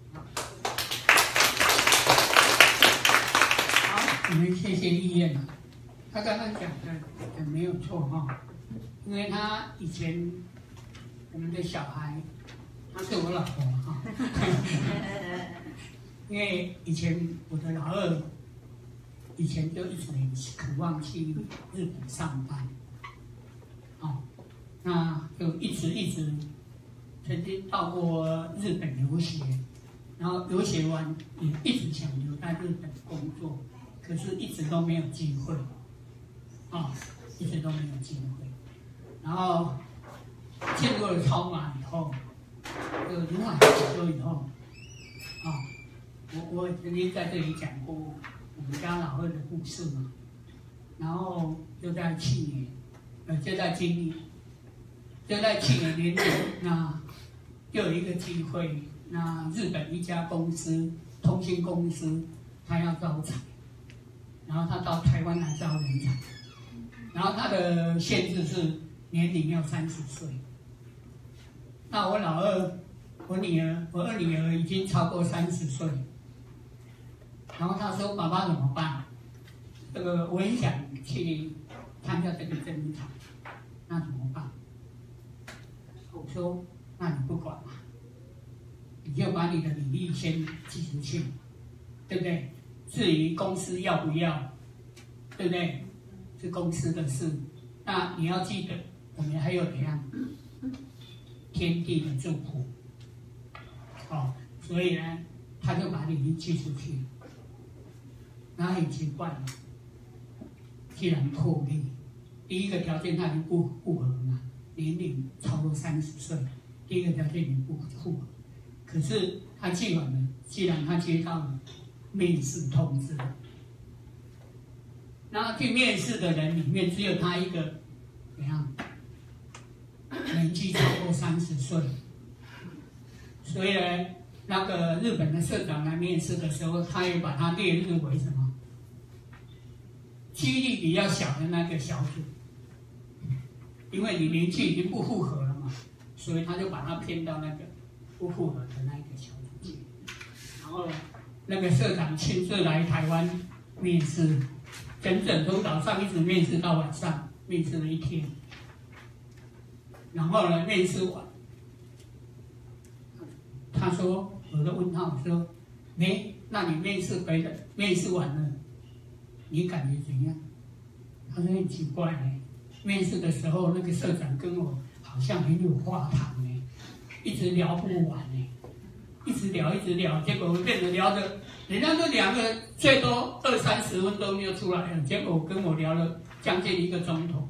我们谢谢丽燕，他刚刚讲的很没有错因为他以前我们的小孩，他是我老婆因为以前我的老二以前就一直很渴望去日本上班，那就一直曾经到过日本留学，然后留学完也一直想留在日本工作。 可是一直都没有机会，一直都没有机会。然后进入了超马以后，如法实修以后，我曾经在这里讲过我们家老二的故事嘛。然后就在去年，就在今年，就在去年年底，那又有一个机会，那日本一家公司，通信公司，他要招才，然后他到台湾来招人才，然后他的限制是年龄要30岁。那我老二，我二女儿已经超过30岁，然后他说：“爸爸怎么办？这个我很想去参加这个征才，那怎么办？”我说：“那你不管嘛，你就把你的履历先寄出去，对不对？至于公司要不要，对不对？是公司的事。那你要记得，我们还有怎样天地的祝福，所以呢，他就把履历寄出去，然后很奇怪了。”既然破例，第一个条件他已经不符合嘛，年龄超过30岁，第一个条件已经不符合。可是他既然他接到了面试通知，那去面试的人里面只有他一个，怎样？年纪超过30岁，所以呢，那个日本的社长来面试的时候，他也把他列入为什么？几率比较小的那个小组，因为你年纪已经不符合了嘛，所以他就把他偏到那个不符合的那个小组去。然后那个社长亲自来台湾面试，整整从早上一直面试到晚上，面试了1天。然后呢，面试完，他说，我就问他，我说，那你面试完了？你感觉怎样？他说很奇怪呢。面试的时候，那个社长跟我好像很有话谈呢，一直聊不完呢，一直聊，结果变得聊着，人家这2个最多20-30分钟就出来了，结果跟我聊了将近1个钟头。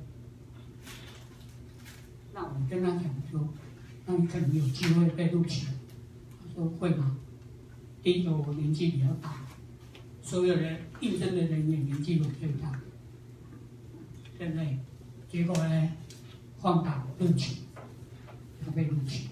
那我跟他讲说，那你可能有机会被录取。他说会吗？第一个我年纪比较大。所有的应征的人员年纪都最大，对不对？结果呢，放打录取，他被录取了，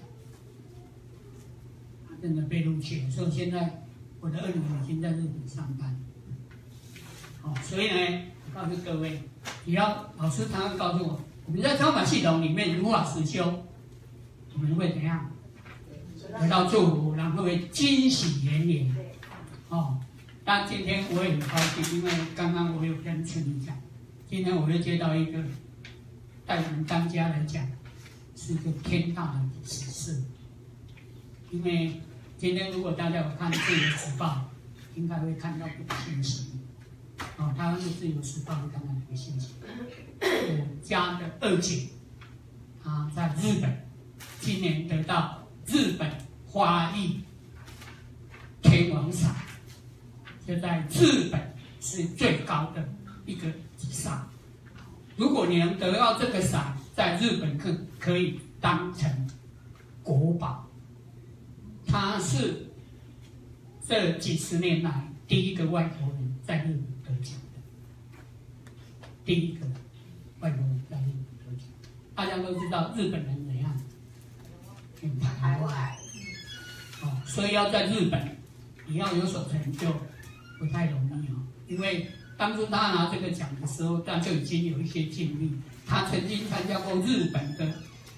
他真的被录取了。所以现在我的2女儿已经在日本上班。所以呢，我告诉各位，只要老师常常告诉我们在超马系统里面如法实修，我们会怎样？得到祝福，然后会惊喜连连。那今天我也很高兴，因为刚刚我有跟陈理讲，今天我又接到一个，带我们当家来讲，是一个天大的喜事。因为今天如果大家有看《自由时报》，应该会看到这个信息。台湾的《自由时报》会看到这个信息。我家的2姐，她在日本，今年得到日本花艺天王赏。就在日本是最高的一个赏。如果你能得到这个赏，在日本可以当成国宝。他是这几10年来第一个外国人在日本得奖的，第一个外国人在日本得奖。大家都知道日本人怎样，很排外，所以要在日本，你要有所成就。不太容易因为当初他拿这个奖的时候，他就已经有一些经历。他曾经参加过日本的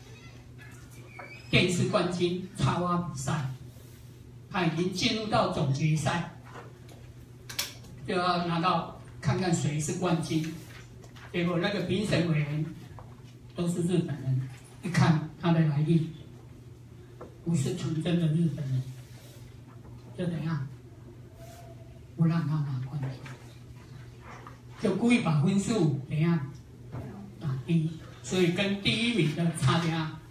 电视冠军插花比赛，他已经进入到总决赛，就要拿到看看谁是冠军。结果那个评审委员都是日本人，一看他的来历，不是纯正的日本人，就怎样？不让他拿冠军，就故意把分数怎样打低，所以跟第1名的差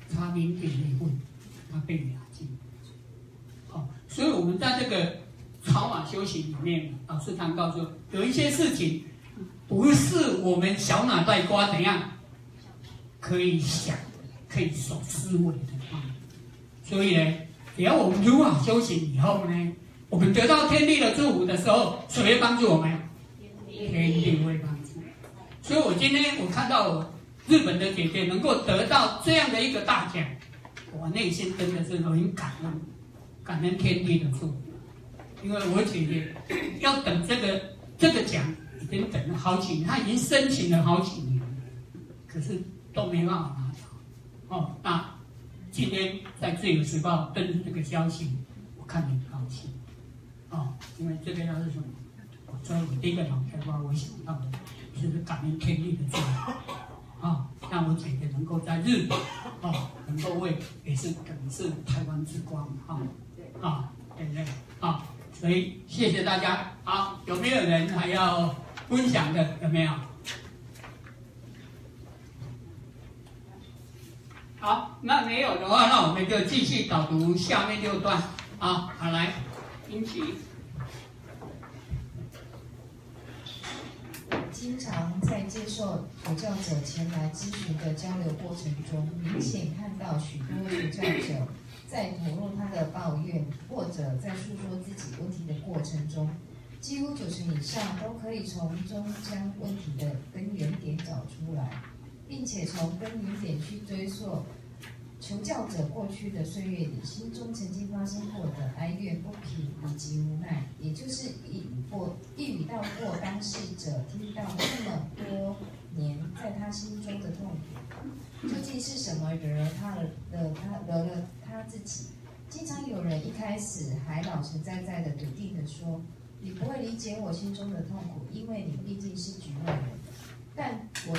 0.1分，他被压进。所以我们在这个超马修行里面，老师常告诉我，有一些事情不是我们小脑袋瓜怎样可以想、可以所思维的所以呢，只要我们如法修行以后呢，我们得到天地的祝福的时候，谁会帮助我们？天地会帮助。所以我今天我看到我日本的姐姐能够得到这样的一个大奖，我内心真的是很感恩，感恩天地的祝福。因为我姐姐要等这个奖已经等了好几年，她已经申请了好几年，可是都没办法拿到。哦，那今天在《自由时报》登这个消息，我看得很高兴。哦，因为这个要是什么？所以我第一个脑袋瓜我想到的就是感恩天地的祝福。啊，让我姐姐能够在日本，能够为也是等于是台湾之光，对不对？所以谢谢大家。好，有没有人还要分享的？有没有？好，那没有的话，那我们就继续导读下面6段。好，来，引起。 经常在接受佛教者前来咨询的交流过程中，明显看到许多佛教者在吐露他的抱怨，或者在诉说自己问题的过程中，几乎90%以上都可以从中将问题的根源点找出来，并且从根源点去追溯求教者过去的岁月里心中曾经发生过的哀怨不平以及无奈，也就是一语道过当事者听到这么多年在他心中的痛苦，究竟是什么惹了他自己？经常有人一开始还老实在在的笃定的说，你不会理解我心中的痛苦，因为你毕竟是局外人。但我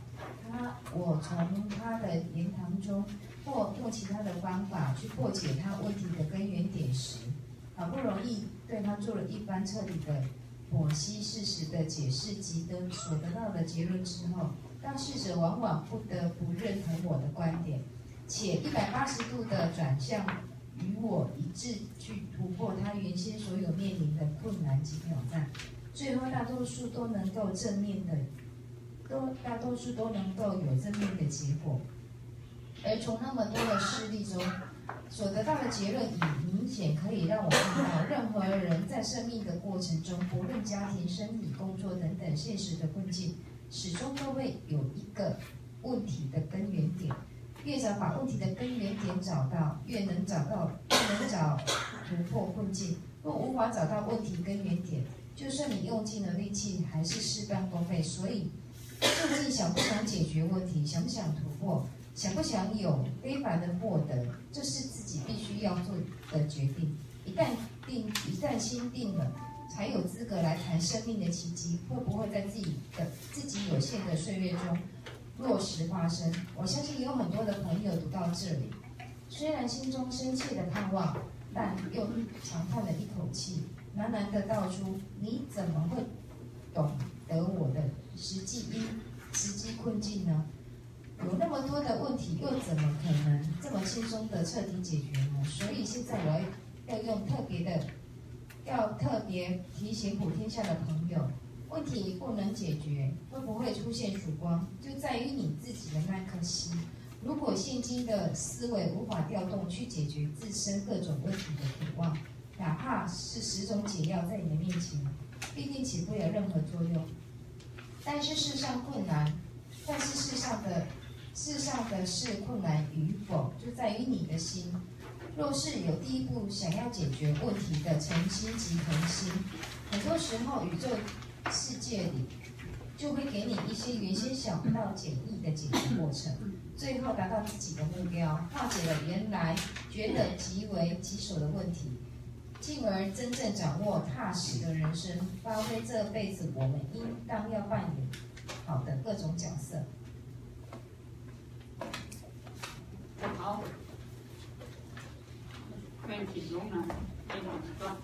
从他的言谈中或用其他的方法去破解他问题的根源点时，好不容易对他做了一番彻底的剖析事实的解释及所得到的结论之后，当事者往往不得不认同我的观点，且180度的转向与我一致去突破他原先所有面临的困难及挑战，最后大多数都能够有正面的结果。而从那么多的事例中所得到的结论，已明显可以让我看到，任何人在生命的过程中，不论家庭、生理、工作等等现实的困境，始终都会有一个问题的根源点。越早把问题的根源点找到，越能找突破困境。若无法找到问题根源点，就算你用尽了力气，还是事半功倍。所以，究竟想不想解决问题，想不想突破，想不想有非凡的获得，这是自己必须要做的决定。一旦心定了，才有资格来谈生命的奇迹会不会在自己有限的岁月中落实发生。我相信有很多的朋友读到这里，虽然心中深切的盼望，但又长叹了一口气，喃喃地道出：你怎么会懂得我的实际困境呢？有那么多的问题，又怎么可能这么轻松的彻底解决呢？所以现在我要特别提醒普天下的朋友，问题不能解决，会不会出现曙光，就在于你自己的那颗心。如果现今的思维无法调动去解决自身各种问题的渴望，哪怕是10种解药在你的面前，必定起不了任何作用。但是世上的是困难与否，就在于你的心。若是有第一步想要解决问题的诚心及恒心，很多时候宇宙世界里就会给你一些原先想不到简易的解决过程，最后达到自己的目标，化解了原来觉得极为棘手的问题，进而真正掌握踏实的人生，发挥这辈子我们应当要扮演好的各种角色。 好，愿请容南非常一段。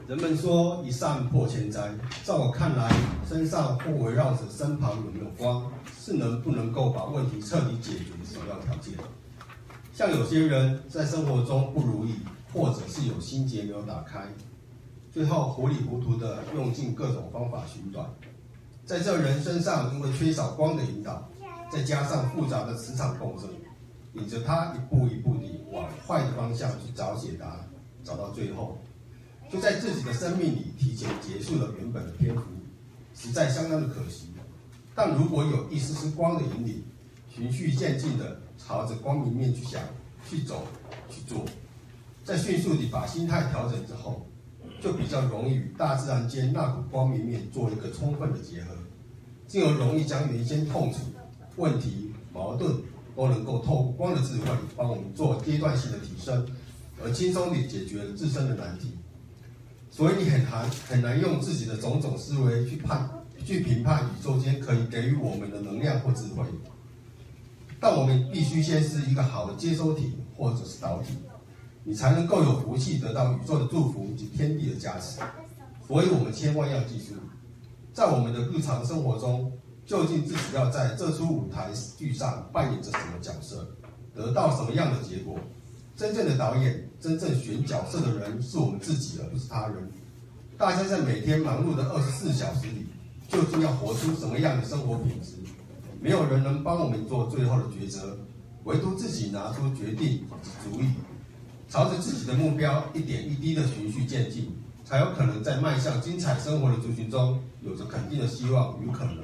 人们说一善破千灾，在我看来，身上或围绕着身旁有没有光，是能不能够把问题彻底解决的首要条件。像有些人在生活中不如意，或者是有心结没有打开，最后糊里糊涂的用尽各种方法寻短。在这人身上，因为缺少光的引导，再加上复杂的磁场共振，引着他一步一步地往坏的方向去找解答，找到最后，就在自己的生命里提前结束了原本的篇幅，实在相当的可惜。但如果有一丝丝光的引领，循序渐进的朝着光明面去想、去走、去做，在迅速地把心态调整之后，就比较容易与大自然间那股光明面做一个充分的结合，进而容易将原先痛楚、问题、矛盾都能够透过光的智慧帮我们做阶段性的提升，而轻松地解决了自身的难题。所以你很难用自己的种种思维去评判宇宙间可以给予我们的能量或智慧，但我们必须先是一个好的接收体或者是导体，你才能够有福气得到宇宙的祝福及天地的加持。所以我们千万要记住，在我们的日常生活中，究竟自己要在这出舞台剧上扮演着什么角色，得到什么样的结果。真正的导演，真正选角色的人是我们自己，而不是他人。大家在每天忙碌的24小时里，究竟要活出什么样的生活品质？没有人能帮我们做最后的抉择，唯独自己拿出决定以及主意，朝着自己的目标一点一滴的循序渐进，才有可能在迈向精彩生活的族群中，有着肯定的希望与可能。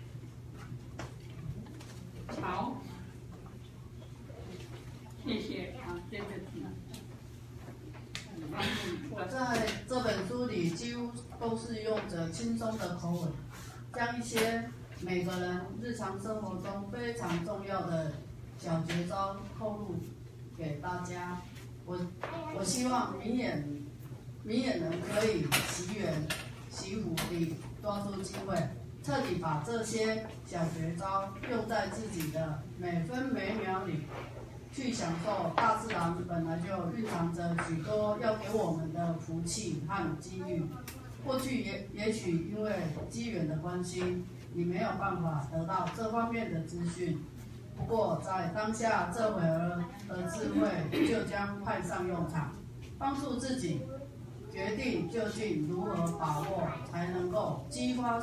好，谢谢啊，这个我在这本书里几乎都是用着轻松的口吻，将一些每个人日常生活中非常重要的小绝招透露给大家。我希望明眼人可以惜缘惜福地抓住机会，彻底把这些小绝招用在自己的每分每秒里，去享受大自然本来就蕴藏着许多要给我们的福气和机遇。过去也许因为机缘的关系，你没有办法得到这方面的资讯。不过在当下这会儿的智慧就将派上用场，帮助自己决定究竟如何把握，才能够激发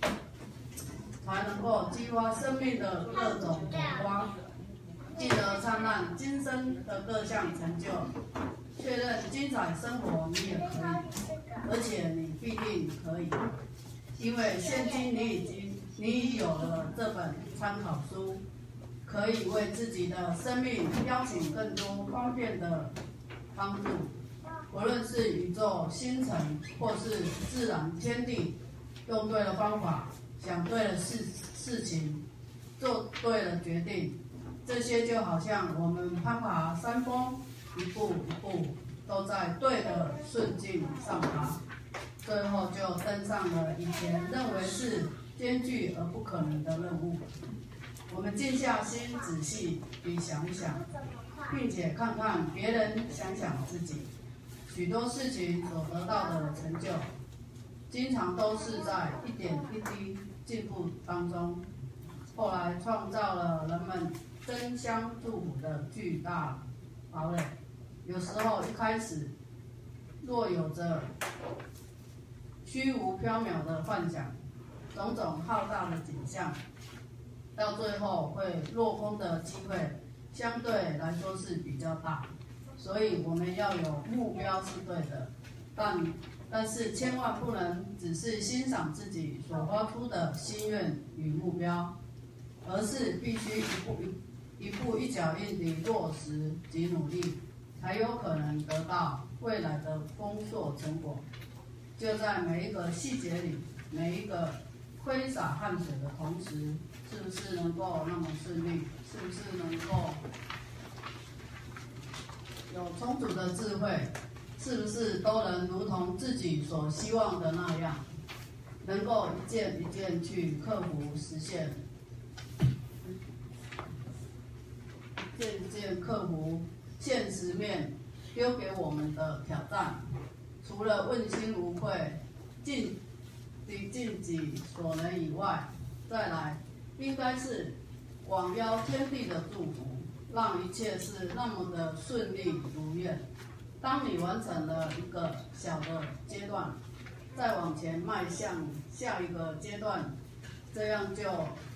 生命的各种火花，记得灿烂今生的各项成就，确认精彩生活你也可以，而且你必定可以，因为现今你已有了这本参考书，可以为自己的生命邀请更多方便的帮助，无论是宇宙星辰或是自然天地，用对了方法，想对了事情，做对了决定，这些就好像我们攀爬山峰，一步一步都在对的顺境上爬，最后就登上了以前认为是艰巨而不可能的任务。我们静下心，仔细地想一想，并且看看别人，想想自己，许多事情所得到的成就，经常都是在一点一滴进步当中，后来创造了人们争相祝福的巨大堡垒。有时候一开始若有着虚无缥缈的幻想，种种浩大的景象，到最后会落空的机会相对来说是比较大。所以我们要有目标是对的，但是千万不能只是欣赏自己所发出的心愿与目标，而是必须一步一脚印地落实及努力，才有可能得到未来的丰硕成果。就在每一个细节里，每一个挥洒汗水的同时，是不是能够那么顺利？是不是能够有充足的智慧？是不是都能如同自己所希望的那样，能够一件一件去克服实现，一件一件克服现实面丢给我们的挑战？除除了问心无愧、尽己所能以外，再来应该是广邀天地的祝福，让一切是那么的顺利如愿。当你完成了一个小的阶段，再往前迈向下一个阶段，这样子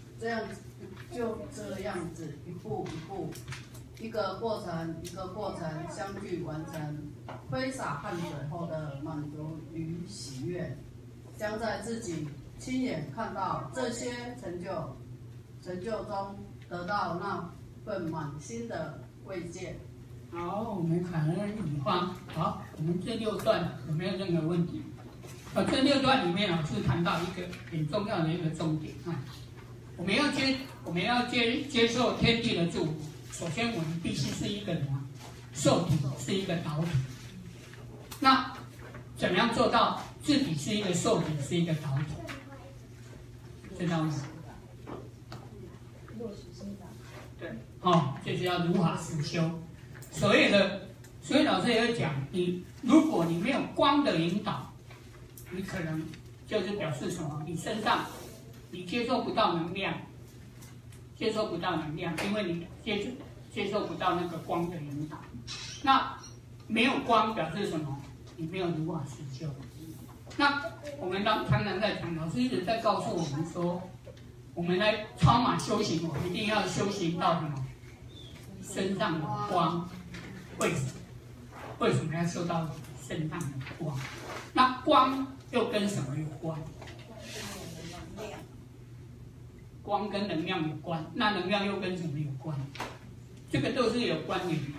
一步一步，一个过程一个过程相继完成，挥洒汗水后的满足与喜悦，将在自己亲眼看到这些成就中得到那份满心的慰藉。 好，我们感恩乙方。好，我们这6段有没有任何问题？这6段里面老师谈到一个很重要的一个重点啊，我们要接受天地的祝福。首先，我们必须是一个人啊，受体是一个导体。那怎么样做到自己是一个受体，是一个导体？知道吗？对，就是要如法实修。所以老师也会讲，如果你没有光的引导，你可能就是表示什么？你身上你接受不到能量，因为你接受不到那个光的引导。那没有光表示什么？你没有如法实修。那我们常常在讲，老师一直在告诉我们说，我们来超马修行，我们一定要修行到什么？身上有光。为什么要修到身上的光？那光又跟什么有关？光跟能量有关，那能量又跟什么有关？这个都是有关联的。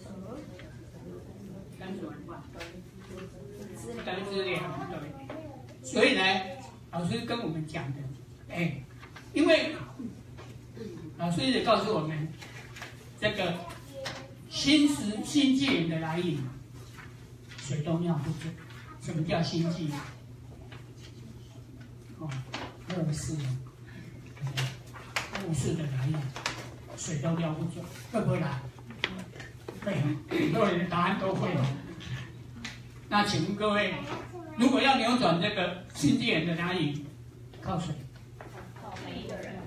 跟什么有关？跟资源对。所以呢，老师跟我们讲的，因为老师也告诉我们，这个新纪元的来临，水都尿不准。什么叫新纪元？末世的来临，水都尿不准，会不会来？会，很多人的答案都会。那请问各位，如果要扭转这个新纪元的来临，靠谁？ 靠每一个人。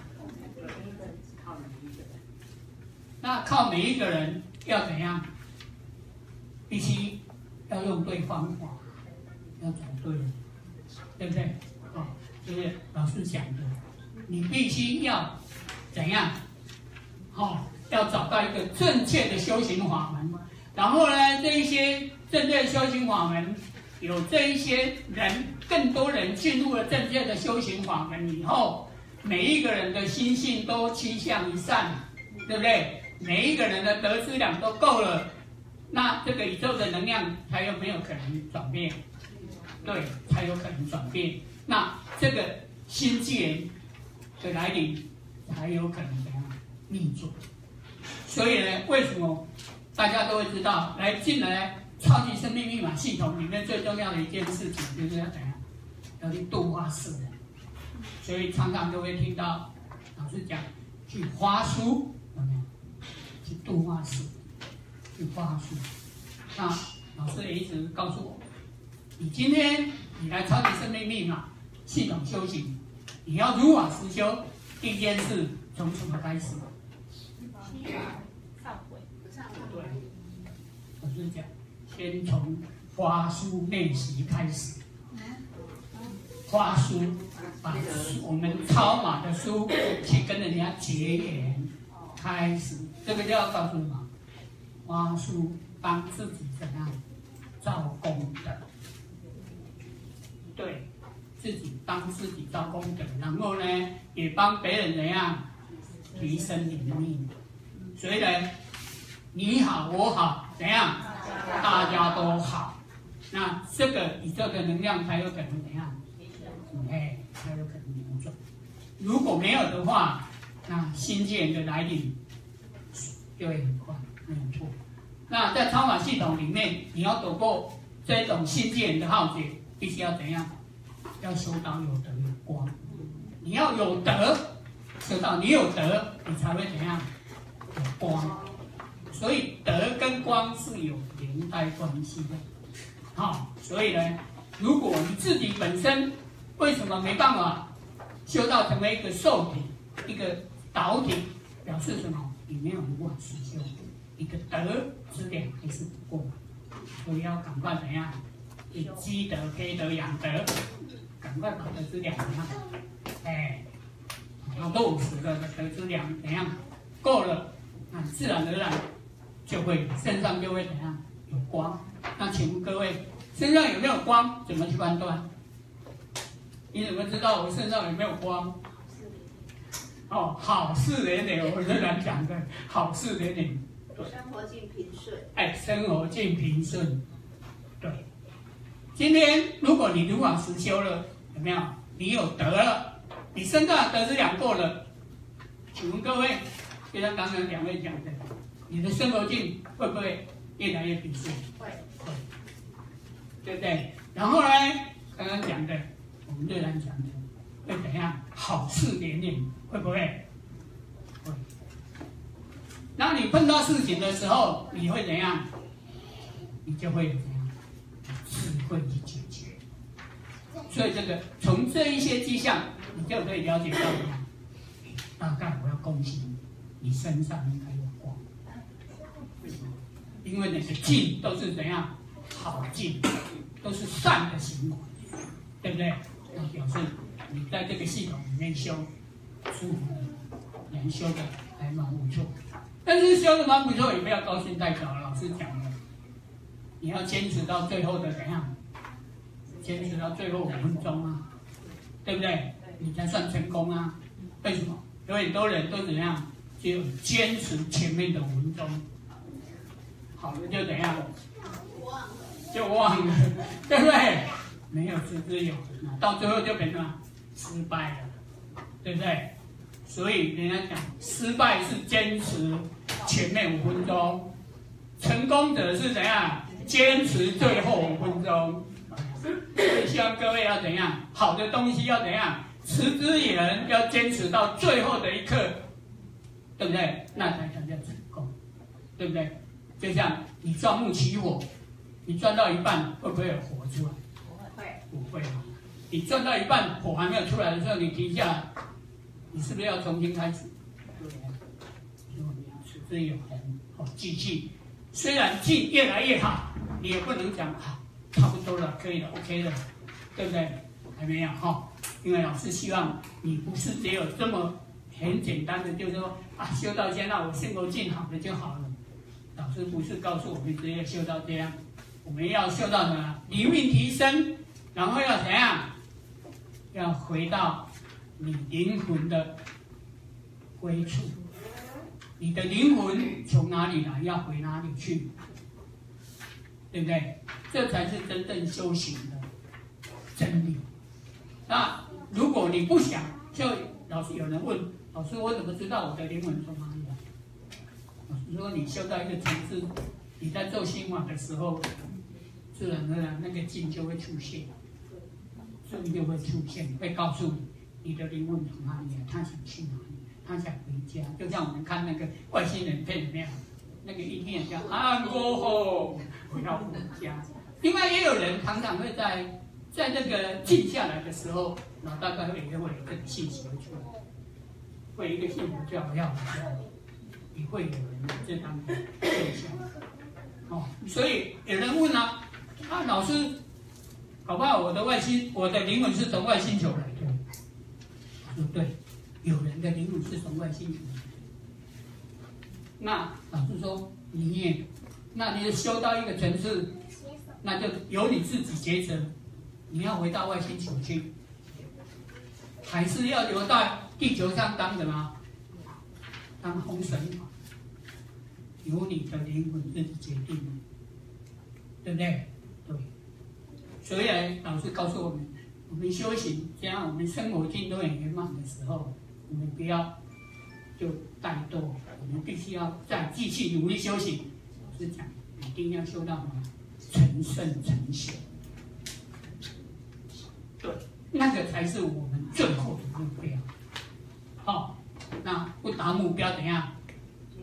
那靠每一个人要怎样？必须要用对方法，要找对人，对不对？就是老师讲的，你必须要怎样？要找到一个正确的修行法门。然后呢，这一些正确的修行法门，有这一些人，更多人进入了正确的修行法门以后，每一个人的心性都趋向于善，对不对？每一个人的德资量都够了，那这个宇宙的能量才有没有可能转变？对，才有可能转变。那这个新纪元的来临才有可能怎样逆转？所以呢，为什么大家都会知道，进来超级生命密码系统里面最重要的一件事情就是要怎样？要去度化世人。所以常常都会听到老师讲去发书，有没有？去度化世人，去发书。那老师也一直告诉我，你今天你来超级生命密码系统修行，你要如法实修，第一件事从什么开始？对，老师讲，先从发书练习开始。发书，把我们超马的书去跟人家结缘，开始，这个就要告诉什么？发书帮自己怎样造功德？对，自己帮自己造功德，然后呢，也帮别人怎样提升灵命。所以呢，你好我好，怎样？大家都好，那这个宇宙的能量才有可能怎样？才有可能扭转。如果没有的话，那新纪元的来临就会很快，没有错。那在超马系统里面，你要躲过这种新纪元的浩劫，必须要怎样？要修到有德有光。你要有德，修到你有德，你才会怎样？有光。所以德跟光是有连带关系的。 好，所以呢，如果你自己本身为什么没办法修到成为一个受体、一个导体，表示什么？你没有无法实修，一个德之量还是不够，所以要赶快怎样？以积德、培德、养德，赶快把德之量怎样？然后落实的德之量怎样？够了，那自然而然就会身上就会怎样？有光。那请问各位，身上有没有光？怎么去判断？你怎么知道我身上有没有光？哦，好事连连，我仍然讲的好事连连。 生活尽平顺。 生活尽平顺。对。今天如果你如法实修了，有没有？你有德了，你身上的德之量够了。请问各位，就像刚刚两位讲的，你的生活境会不会越来越平顺？会，对不对？然后呢，刚刚讲的，我们瑞兰讲的，会怎样？好事连连，会不会？会。当你碰到事情的时候，你会怎样？你就会怎样？智慧去解决。所以这个从这一些迹象，你就可以了解到什么？大概我要恭喜你身上应该有光。为什么？因为你的境都是怎样？好境，都是善的行为，对不对？那表示你在这个系统里面修，舒服的，人修的还蛮不错。但是修的蛮不错，也不要高兴太早。老师讲的，你要坚持到最后的怎样？坚持到最后5分钟啊，对不对？你才算成功啊。为什么？有很多人都怎样？就坚持前面的5分钟，好了就怎样？就忘了，对不对？没有持之有恒，到最后就变成失败了，对不对？所以人家讲，失败是坚持前面5分钟，成功者是怎样？坚持最后5分钟。所以希望各位要怎样？好的东西要怎样？持之以恒，要坚持到最后的一刻，对不对？那才叫成功，对不对？就像你钻木起火，你钻到一半会不会有火出来？不会。你钻到一半火还没有出来的时候，你停下来，你是不是要重新开始？对。所以我们要持之以恒，继续。虽然境越来越好，你也不能讲差不多了，可以了 ，OK 了，对不对？还没有哈，因为老师希望你不是只有这么很简单的，就是说修到现在我生活境好了就好了。老师不是告诉我们只有修到这样，我们要修到什么？灵命提升，然后要怎样？要回到你灵魂的归处。你的灵魂从哪里来，要回哪里去，对不对？这才是真正修行的真理。那如果你不想，就老师有人问老师，我怎么知道我的灵魂从哪里来？老师说，你修到一个层次，你在做心法的时候，自然而然那个境就会出现，境就会出现，会告诉你你的灵魂从哪里来，他想去哪里，他想回家。就像我们看那个外星人片里面，那个一天叫I'm go home， 我要回家。另外也有人常常会在那个静下来的时候，脑大概会有这个信息出来，会有一个信息叫我要回家，也会有人有这样的现象。所以有人问老师，搞不好我的灵魂是从外星球来的？我说对，有人的灵魂是从外星球来的。那老师说那你修到一个层次，那就由你自己抉择，你要回到外星球去，还是要留在地球上当什么？当红神法，由你的灵魂自己决定的，对不对？对。所以呢，老师告诉我们修行，这样我们生活境都很圆满的时候，我们不要就怠惰，我们必须要再继续努力修行。老师讲，一定要修到什么？成圣成贤。对，那个才是我们最后的目标。那不达目标怎样？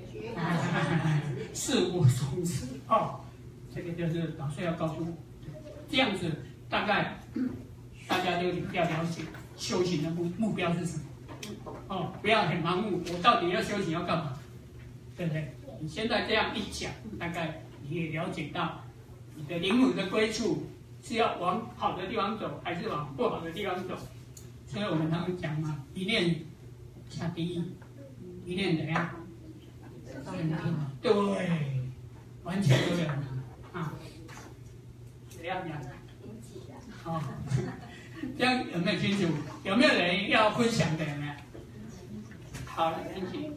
事无终止。这个就是老师要告诉我。 这样子大概大家就要了解修行的目标是什么。哦，不要很盲目，我到底要修行要干嘛？对不对？你现在这样一讲，大概你也了解到你的灵魂的归处是要往好的地方走，还是往不好的地方走。所以我们常常讲嘛，一念下地狱，一念怎样？对，完全都有啊。怎样讲？哦，这样有没有清楚？有没有人要分享的？有没有？好了，恩琪。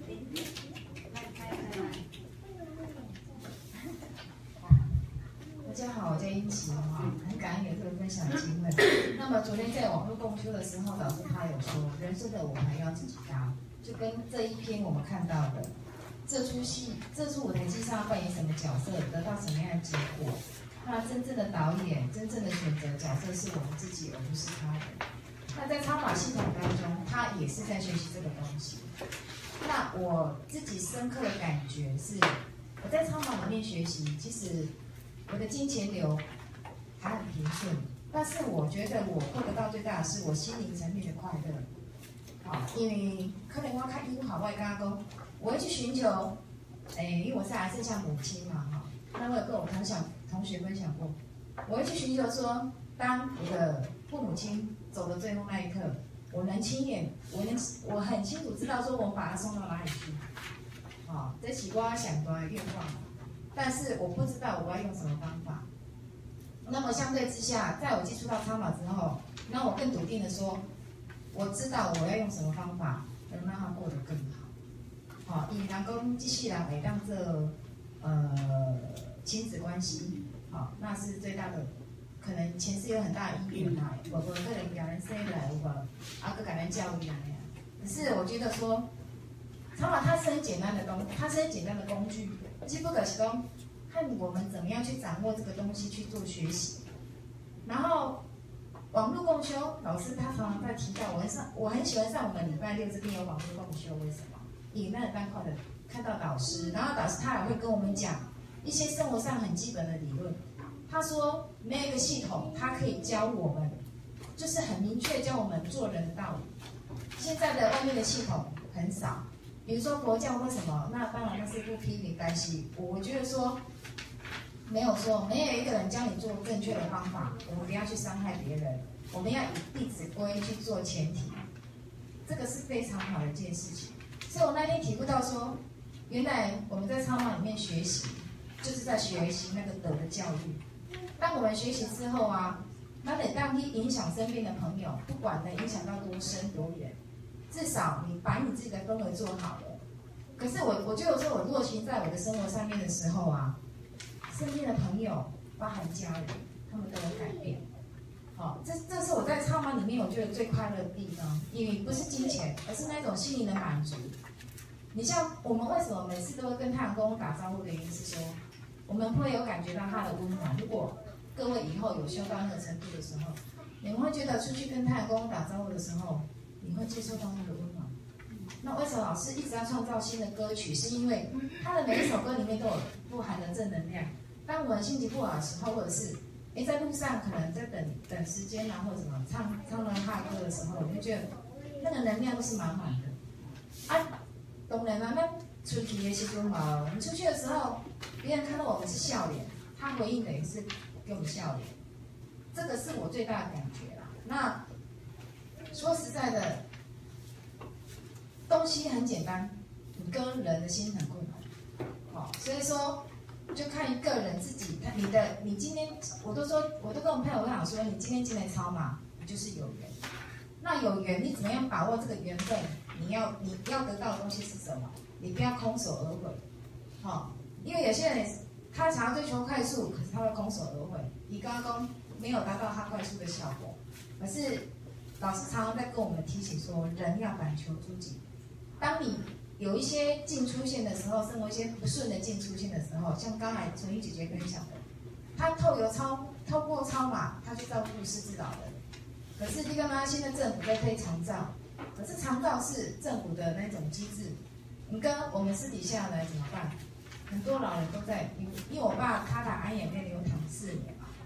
大家好，我叫殷琪哈，很感恩有这个分享机会。那么昨天在网络共修的时候，老师他有说，人生的舞台要自己搭，就跟这一篇我们看到的，这出戏、这出舞台剧上扮演什么角色，得到什么样的结果。那真正的导演、真正的选择角色是我们自己，而不是他人。那在超法系统当中，他也是在学习这个东西。那我自己深刻的感觉是，我在超法里面学习，其实我的金钱流还很平顺，但是我觉得我获得到最大的是我心灵层面的快乐。好，因为可能我看英好，我也跟他讲，我会去寻求，因为我是还剩下母亲嘛，哈，那我有跟我同学分享过，我会去寻求说，当我的父母亲走的最后那一刻，我能亲眼，我很清楚知道说我把他送到哪里去，好，这是我想的愿望，但是我不知道我要用什么方法。那么相对之下，在我接触到超马之后，那我更笃定的说，我知道我要用什么方法能让他过得更好。好，以人讲机器人会让这亲子关系，好，那是最大的。可能前世有很大的因缘啊，我个人给人生来有无，个给人教育啊那样。可是我觉得说，超马它是很简单的它是很简单的工具，只不过是说看我们怎么样去掌握这个东西去做学习。然后网络共修，老师他常常在提到，我很喜欢上我们礼拜六这边有网络共修，为什么？以那很快的看到导师，然后导师他也会跟我们讲一些生活上很基本的理论。他说没有一个系统，他可以教我们，就是很明确教我们做人的道理。现在的外面的系统很少，比如说佛教或什么，那当然那是不批评，但是我觉得说，没有一个人教你做正确的方法，我们不要去伤害别人，我们要以《弟子规》去做前提，这个是非常好的一件事情。所以我那天体会到说，原来我们在超马里面学习，就是在学习那个德的教育。当我们学习之后啊，那得当去影响身边的朋友，不管能影响到多深多远，至少你把你自己的氛围做好了。可是我就有时候我落实在我的生活上面的时候啊，身边的朋友，包含家人，他们都有改变。好，这是我在超马里面我觉得最快乐的地方，因为不是金钱，而是那种心灵的满足。你像我们为什么每次都会跟太阳公打招呼的原因是说，我们会有感觉到他的温暖。如果各位以后有修到那个程度的时候，你们会觉得出去跟太阳公打招呼的时候，你会接受到那个温暖。那为什么老师一直要创造新的歌曲？是因为他的每一首歌里面都有富含的正能量。当我们心情不好的时候，或者是在路上可能在等时间啊，或者什么唱了他的歌的时候，你会觉得那个能量都是满满的。啊，当然啊，那出去的时候嘛，你出去的时候，别人看到我们是笑脸，他回应的也是给我们笑脸，这个是我最大的感觉啦。那说实在的，东西很简单，你跟人的心很困难，好，所以说就看一个人自己，你今天我都跟我朋友讲说，你今天进来超马，你就是有缘。那有缘，你怎么样把握这个缘分？你要得到的东西是什么？你不要空手而回，好，因为有些人他想要追求快速，可是他会空手而回，你刚刚没有达到他快速的效果。可是老师常常在跟我们提醒说，人要反求诸己。当你有一些境出现的时候，生活一些不顺的境出现的时候，像刚才纯玉姐姐分享的，她透过超马，她去照顾失智老人。可是你看嘛，现在政府在推长照，可是长照是政府的那种机制，你跟我们私底下来怎么办？很多老人都在，因为我爸他打安眼被流淌4年嘛，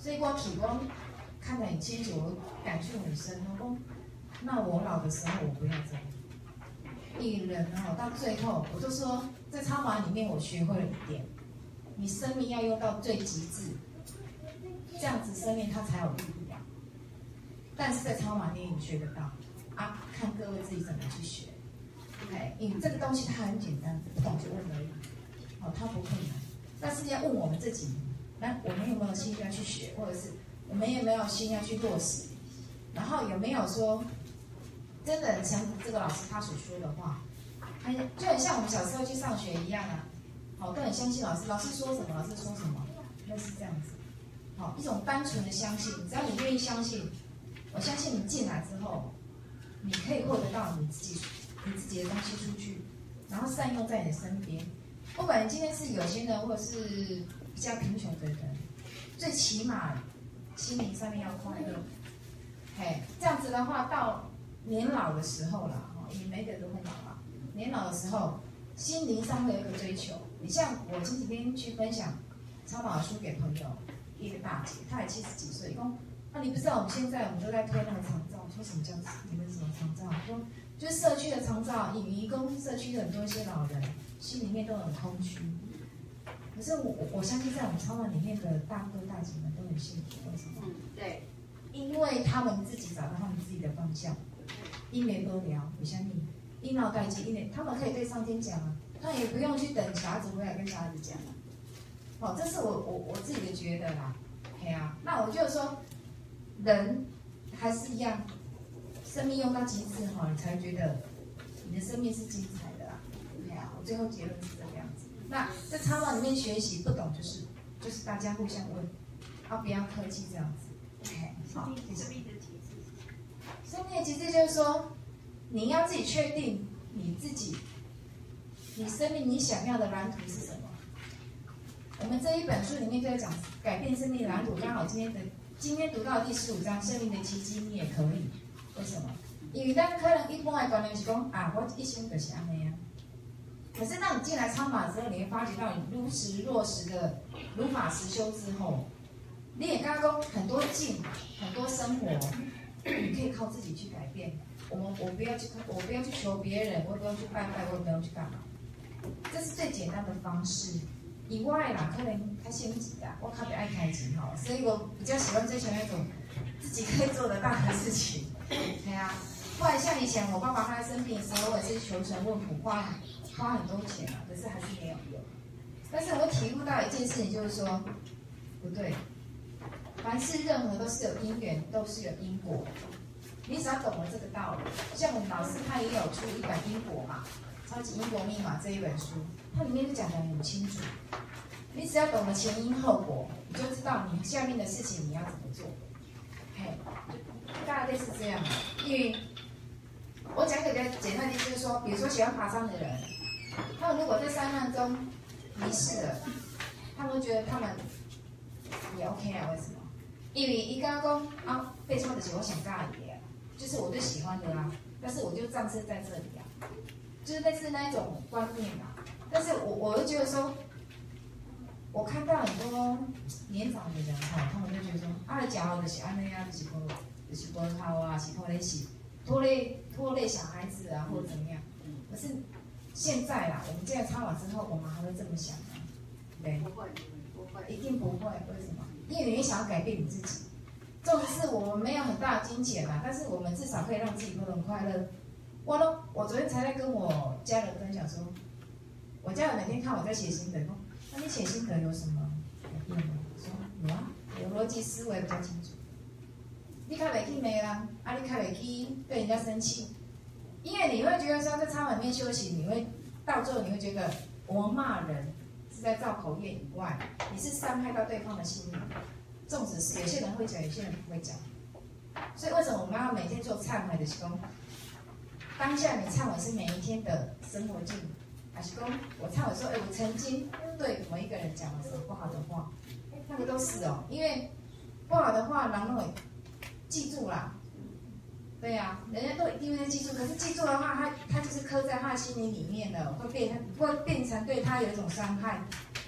所以我体光看得很清楚，我感触很深。我说，那我老的时候我不要这样。一人哦，到最后我就说，在超马里面我学会了一点，你生命要用到最极致，这样子生命它才有力量。但是在超马里面你学得到啊，看各位自己怎么去学。哎，因为这个东西它很简单，不懂就问而已，哦，它不困难。但是要问我们自己，那我们有没有心要去学，或者是我们有没有心要去落实，然后有没有说真的很诚服这个老师他所说的话，就很像我们小时候去上学一样啊，好，都很相信老师，老师说什么，老师说什么，类似这样子，好，一种单纯的相信，只要你愿意相信，我相信你进来之后，你可以获得到你自己的东西出去，然后善用在你的身边。不管你今天是有钱人或者是比较贫穷的人，最起码心灵上面要快乐。嘿，这样子的话，到年老的时候啦，你每个人都会老啦。年老的时候，心灵上会有一个追求。你像我前几天去分享超马的书给朋友，一个大姐，她也70几岁，说啊，你不知道我们现在都在推那个长照，我说什么叫你们什么长照？说就是社区的长照，移工社区的很多一些老人，心里面都很空虚。可是我相信在我们超马里面的大哥大姐们都很幸福，为什么？ 对， 因为他们自己找到他们自己的方向。因为多聊，有相信，因脑代际，因为他们可以对上天讲啊，他也不用去等小孩子回来跟小孩子讲啊。哦，这是我自己的觉得啦，嘿啊，那我就说，人还是一样，生命用到极致哈，你才觉得你的生命是精彩的啦。嘿啊，我最后结论是这个样子。那在超马里面学习，不懂就是大家互相问，啊，不要客气这样子。嘿，好，谢谢。生命的极致就是说，你要自己确定你自己，你生命你想要的蓝图是什么。我们这一本书里面就在讲改变生命的蓝图，刚好今天读到第15章生命的奇迹，你也可以。为什么？因为咱可能一般的观念是讲啊，我一生就是安尼啊。可是当你进来超马之后，你会发觉到你如实落实的如法实修之后，你也刚刚很多境，很多生活。你可以靠自己去改变。我不要去求别人，我不要去拜拜，我不要去干嘛。这是最简单的方式。以外啦，可能他心急啦，我特别爱开心哈，所以我比较喜欢追求那种自己可以做得到的事情。对啊，不然像以前我爸爸他生病的时候，我也是求神问卜，花很多钱啊，可是还是没有用。但是我体悟到一件事情，就是说不对。凡事任何都是有因缘，都是有因果。你只要懂了这个道理，像我们老师他也有出一本因果嘛，《超级因果密码》这一本书，它里面就讲得很清楚。你只要懂了前因后果，你就知道你下面的事情你要怎么做。嘿，大概类似这样。因为我讲一个比较简单的，就是说，比如说喜欢爬山的人，他们如果在山难中迷失了，他们会觉得他们也 OK 啊？为什么？因为一刚刚啊，被说的是我想干的呀，就是我最喜欢的啊，但是我就暂时在这里啊，就是类似那一种观念啊。但是我就觉得说，我看到很多年长的人哈，他们就觉得说，啊，脚就是安那样，就是不好啊，是拖累小孩子啊，或者怎么样。可是现在啦，我们这样超完之后，我们还会这么想吗？对，不会，一定不会。为什么？因为你会想要改变你自己，纵使我们没有很大的金钱啦，但是我们至少可以让自己过得很快乐。我昨天才在跟我家人分享说，我家人每天看我在写心得，说，那你写心得有什么改变吗？我说有啊，我逻辑思维比较清楚。你较袂去骂人，啊，你较袂去对人家生气，因为你会觉得说在超里面休息，你会到最后你会觉得我骂人。在造口业以外，你是伤害到对方的心灵。纵使是有些人会讲，有些人不会讲。所以为什么我们要每天做忏悔的时候，当下你忏悔是每一天的生活境，还是说我忏悔说，我曾经对某一个人讲了什么不好的话，那个都是哦，因为不好的话，人都会记住啦。对呀，人家都一定会记住，可是记住的话，他就是刻在他的心灵里面了，会变成对他有一种伤害。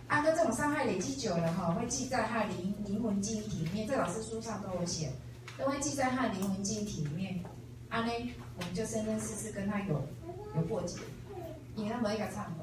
那这种伤害累积久了哈，会记在他的灵魂记忆体里面。这老师书上都有写，都会记在他的灵魂记忆体里面。啊呢，我们就生生世世跟他有过节，因为他没一个忏悔，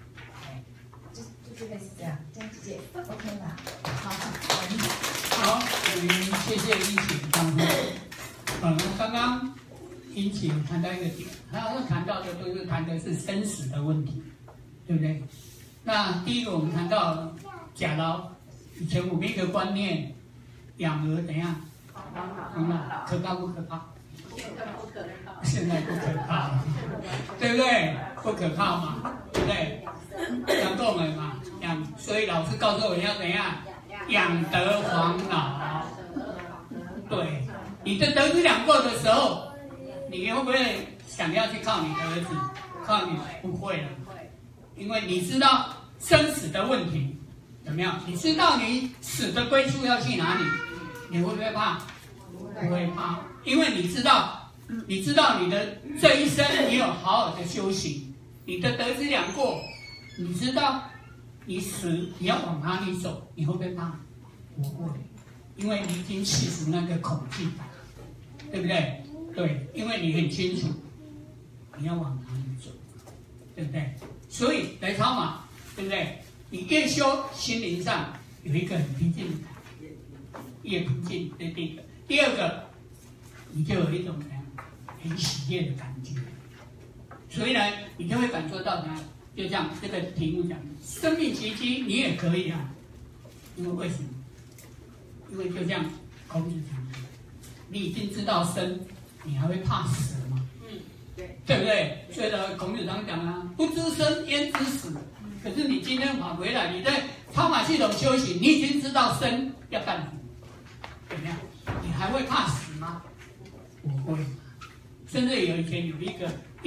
就类似这样，这样姐 OK 吧？ 好，谢谢一起张会。刚刚一起谈到一个点，他谈到的都是谈的是生死的问题，对不对？那第一个我们谈到假牢，以前我们一个观念，养鹅怎样？可怕不可怕？现在不可怕了，对不对？不可怕嘛，对不对？养动了嘛，所以老师告诉我要怎样？养德防老。对，你的得知两过的时候，你会不会想要去靠你的儿子？靠你不会了，因为你知道生死的问题怎么样？你知道你死的归处要去哪里？你会不会怕？不会怕，因为你知道你的这一生你有好好的修行，你的得知两过，你知道你死你要往哪里走，你会不会怕？不会，因为你已经去除那个恐惧感，对不对？对，因为你很清楚你要往哪里走，对不对？所以来超马，对不对？你越修心灵上有一个很平静的感觉，越平静，这是第一个。第二个，你就有一种很喜悦的感觉，所以呢，你就会感受到呢，就像这个题目讲的，生命奇迹你也可以啊，因为为什么？因为就像孔子讲的，你已经知道生，你还会怕死吗？对不对？所以呢，孔子常讲啊，不知生焉知死。可是你今天跑回来，你在超马系统修行，你已经知道生要干什么，怎么样？你还会怕死吗？不会。甚至以前有一个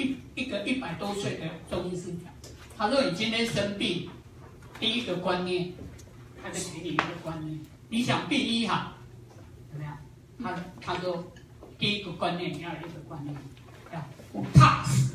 100多岁的中医师讲，他说你今天生病，第一个观念，他就给你一个观念，你想病医好，怎么样？他说第一个观念你要有一个观念，要不怕死。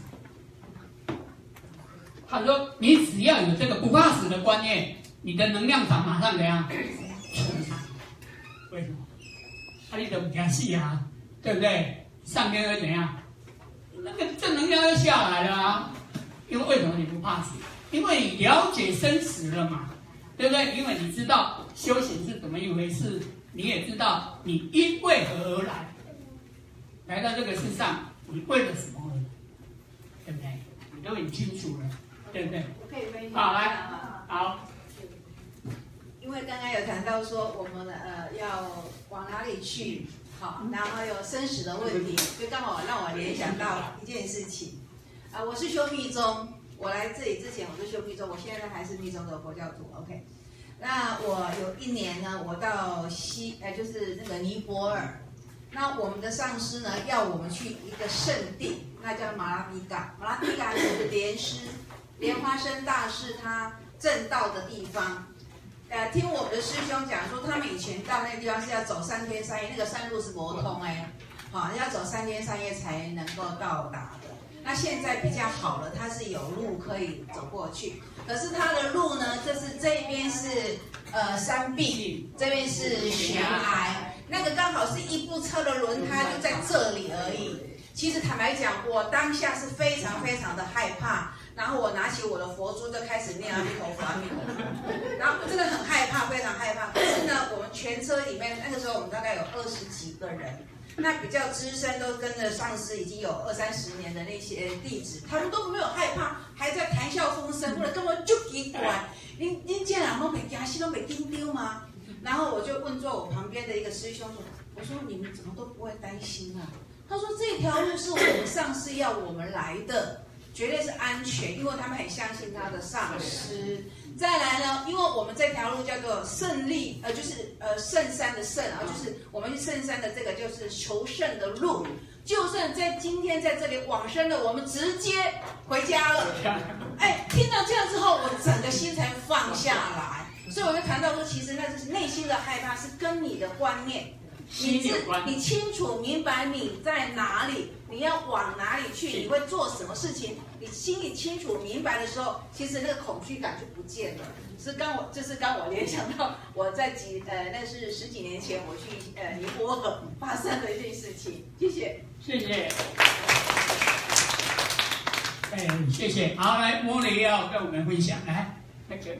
他说你只要有这个不怕死的观念，你的能量场马上怎样？充满。为什么？你都不怕死啊，对不对？上天会怎样？那个正能量要下来了啊！因为为什么你不怕死？因为你了解生死了嘛，对不对？因为你知道修行是怎么一回事，你也知道你因为何而来，来到这个世上，你为了什么而来，对不对？你都很清楚了，对不对？好，来，好。 因为刚刚有谈到说我们要往哪里去，好，然后有生死的问题，就刚好让我联想到一件事情。我是修密宗，我来这里之前我是修密宗，我现在还是密宗的佛教徒。OK， 那我有一年呢，我到就是那个尼泊尔，那我们的上师呢要我们去一个圣地，那叫马拉蒂嘎。马拉蒂嘎是莲花生大师他正道的地方。听我们的师兄讲说，他们以前到那个地方是要走3天3夜，那个山路是不通好，要走3天3夜才能够到达的。那现在比较好了，它是有路可以走过去。可是它的路呢，就是这边是山壁，这边是悬崖，那个刚好是一部车的轮胎就在这里而已。其实坦白讲，我当下是非常非常的害怕。然后我拿起我的佛珠就开始念阿弥陀佛，阿弥陀佛。然后真的很害怕，非常害怕。可是呢，我们全车里面那个时候我们大概有20几个人，那比较资深都跟着上师已经有20-30年的那些弟子，他们都没有害怕，还在谈笑风生，或者根本就奇怪，您这样都没惊死，都没惊丢吗？然后我就问坐我旁边的一个师兄说，我说你们怎么都不会担心啊？他说这条路是我们上师要我们来的。绝对是安全，因为他们很相信他的上师。再来呢，因为我们这条路叫做胜利，就是圣山的圣啊，就是我们圣山的这个就是求胜的路。就算在今天在这里往生了，我们直接回家了。听到这样之后，我整个心才放下来。所以我就谈到说，其实那就是内心的害怕是跟你的观念。你清楚明白你在哪里， 你要往哪里去，你会做什么事情，你心里清楚明白的时候，其实那个恐惧感就不见了。刚我联想到我在那是10几年前我去尼泊尔发生的一件事情。谢谢， 谢谢。谢谢。好，来，茉莉要跟我们分享，来，那个。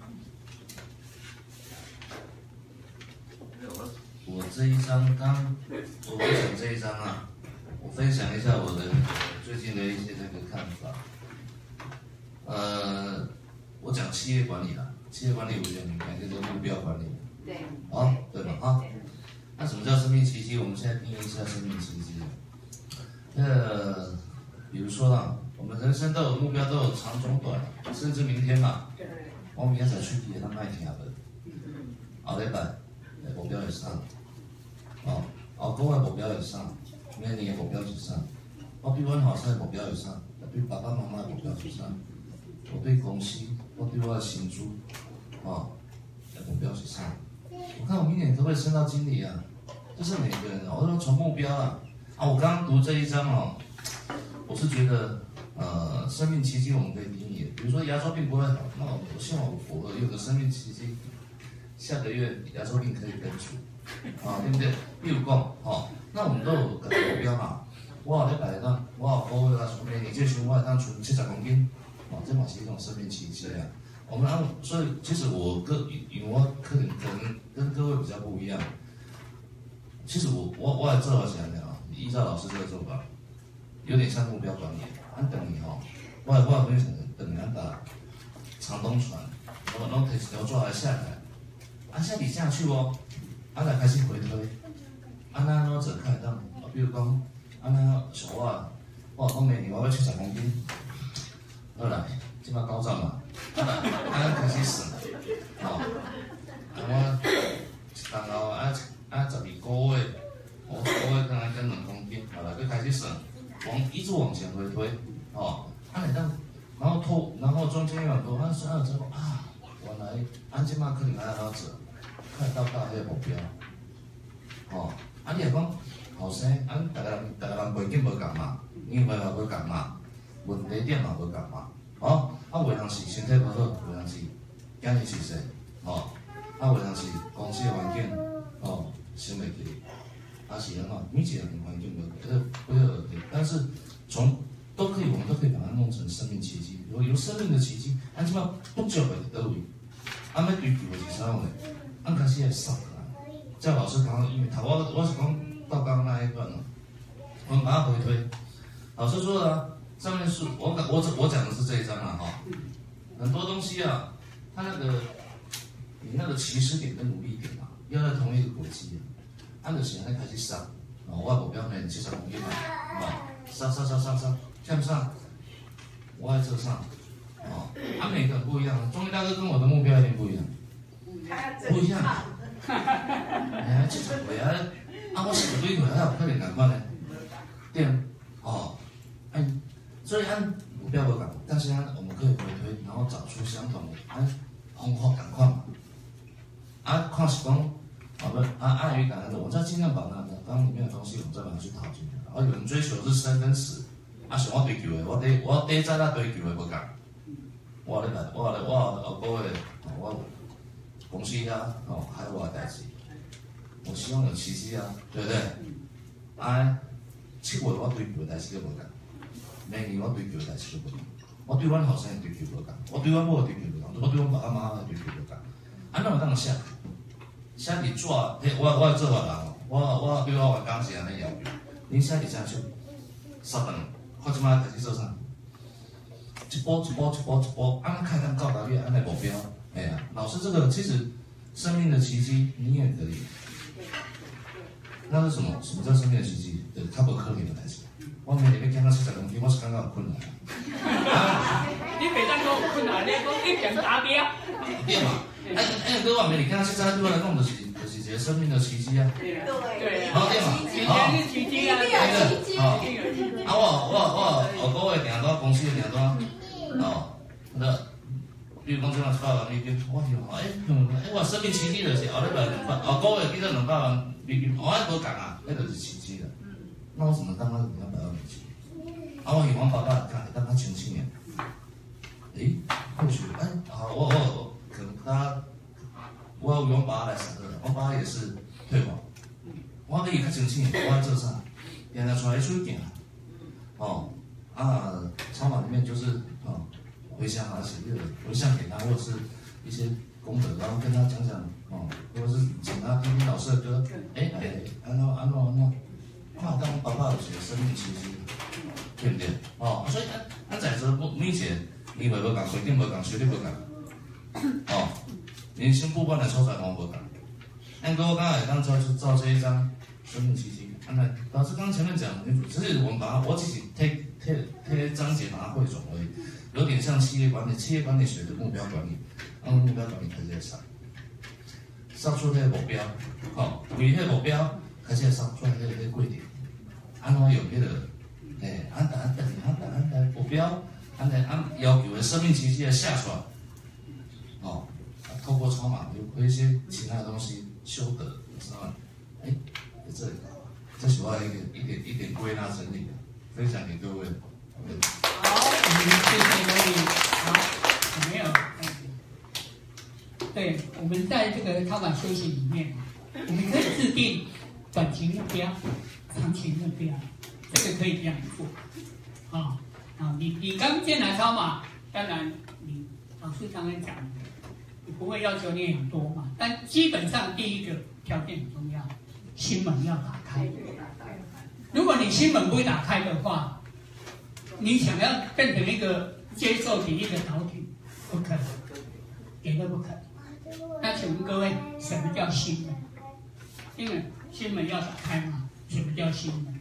我这一张我分享这一张啊，我分享一下我的最近的一些那个看法。我讲企业管理啦，企业管理我觉得你看就是目标管理。 对。 哦，对吧？啊，那什么叫生命奇迹？我们现在定义一下生命奇迹。比如说啦，我们人生都有目标，都有长中短，甚至明天嘛。对。我明天才去也当卖听的，后礼拜目标是啥？哦，后个月目标是啥？明年的目标是啥？我对阮后生的目标是啥？对爸爸妈妈的目标是啥？我对公司，我对我的薪资，目标是啥？我看我明年可不可以升到经理啊？就是每个人，我说从目标啊，我刚刚读这一章哦，我是觉得，生命奇迹我们可以定义，比如说牙周病不会好，那我希望我有个生命奇迹，下个月牙周病可以根除，对不对？比如讲，那我们都有个目标嘛，我后礼拜当，我后个月从明年这时我会当存70公斤，这嘛是一种生命奇迹啊。我们所以其实因为我可能跟各位比较不一样，其实我的做法是安尼啊，依照老师这个做法，有点像目标管理。按等于我分成等于把长东船，然后提条抓来下来，下底下去来开始回推，那怎开当？比如讲，那像我讲明年我要70公斤，好啦，即摆90嘛。开始算，我然后12个月，我1个月刚跟2公斤，好了，就开始算，一直往前回推，然后中间有很多，算了之后原来即摆可能要做，看到迄个目标，你若讲后生，大家人背景无共嘛，年岁也无共嘛，问题点嘛无共嘛。袂通是身体不好，袂通是囝儿出世，袂通是公司的环境，升袂起，是安怎？每一个环境都有问题，但是我们都可以把它弄成生命奇迹。有生命的奇迹，即摆不足的伫倒位？要追求的是啥呢？开始会爽啊！叫老师刚因为我是讲到刚刚那一段了，我们把它回推。老师说的上面是我讲的是这一章啊，很多东西啊，它你那个起始点跟努力点啊，要在同一个轨迹按照时间开始上，我目标呢70公斤嘛，上，向上，我在这上，每个人不一样，中医大哥跟我的目标一定不一样，不一样，70岁我10岁还有可能同款呢，对，所以按目标不同，但是我们可以回推，然后找出相同的方法同款嘛。看是讲，碍于感恩的，我再尽量把刚里面的东西，我再把它去套进来。有人追求是生跟死，像我追求的，我第一早追求的无共。我后个月，我公司海外代志，我希望有奇迹啊，对不对？7月我追求的代志都无共。明年我追求的代志都无共，我对阮后生的追求无共，我对阮某的追求无共，我对阮爸爸妈妈的追求无共。怎有当写伫纸？我的做法人我对我员工是安尼要求，恁写伫啥书？3顿，看即摆开始做啥？一步，开单到达月，安尼目标。老师这个其实生命的奇迹你也可以。那是什么？什么叫生命的奇迹？就是较无可能的代志。我明年要减到70公斤，我是感觉有困难。 你袂当讲有困难，你讲一点达标。 对嘛？各位明年减到70，对我来讲就是一个生命的奇迹啊。 对， 对嘛？ 是奇迹啊！ 我后个月订单公司的订单，比如讲这样100万美金，我想我生命奇迹就是后礼拜后个月变成200万美金，无共啊，那就是奇迹了。 那我怎么当他200万美金？啊，我希望爸爸当他清醒点。或许好，我可能我用爸来想的，我爸也是退化，我可以较清醒，我做啥？现在出来出行，超马里面就是回乡写回向给他，或者是一些功德，然后跟他讲或者是请他听听老师的歌，安诺，当爸爸有些生命奇迹，对不对？所以咱在这每一年年岁无共，环境无共，学历无共，人生不管的所在拢无共。按哥我刚才当照这一张生命奇迹，老师刚前面讲很清楚，只是我们我自己贴章节把它汇总而已，有点像企业管理学的目标管理，按目标管理开始上出那个目标，为那个目标开始上出来那个规定，按怎有那个，按目标，按要求的生命奇迹的下出来，透过超码有一些其他的东西修德，知道吗？在这里，这是我一点归纳整理的，分享给各位。 好，谢谢罗宇。好，有没有？对，我们在这个超码修行里面，我们可以制定短期目标、长期目标，这个可以这样做。你刚进来超码，当然你老师刚刚讲，你不会要求你很多嘛，但基本上第一个条件很重要，心门要打开。如果你心门不打开的话，你想要变成一个接受体、一个导体，不可能，绝对不可能。那请问各位，什么叫心门？因为心门要打开嘛，什么叫心门？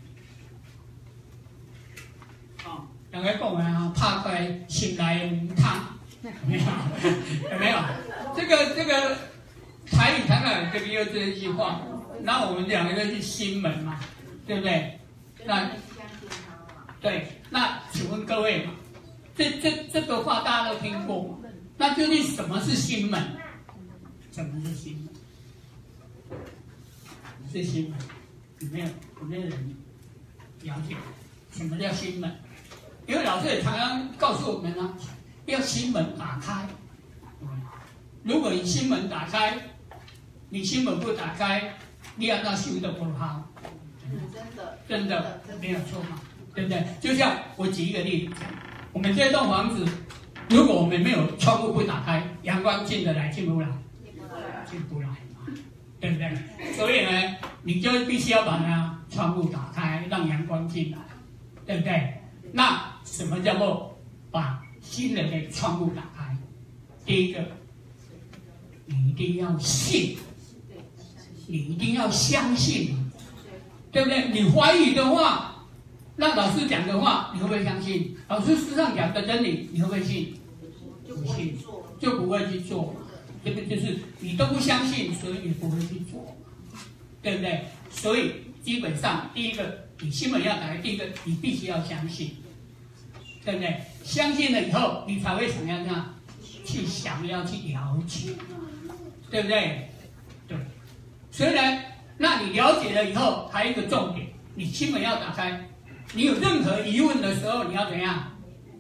两个讲啊，拍开心来无汤，有没有？这个台语常常这个有这一句话，那我们两个就是心门嘛，对不对？那对，那请问各位嘛，这个话大家都听过嘛？那究竟什么是心门？什么是心门？是心门，有没有人了解什么叫心门？因为老师也常常告诉我们呢，要心门打开。如果你心门打开，你心门不打开，你要那修的不好。真的没有错嘛，对不对？就像我举一个例子，我们这栋房子，如果我们没有窗户不打开，阳光进得来进不来？进不来嘛，对不对？所以呢，你就必须要把那窗户打开，让阳光进来，对不对？那什么叫做把新的那个窗户打开？第一个，你一定要信，你一定要相信。对不对？你怀疑的话，那老师讲的话，你会不会相信？老师书上讲的真理，你会不会信？不信，就不会去做。这个就是你都不相信，所以你不会去做，对不对？所以基本上，第一个，你心门要打开，第一个，你必须要相信，对不对？相信了以后，你才会想要这样去想要去了解，对不对？对，所以呢。那你了解了以后，还有一个重点，你心门要打开。你有任何疑问的时候，你要怎样？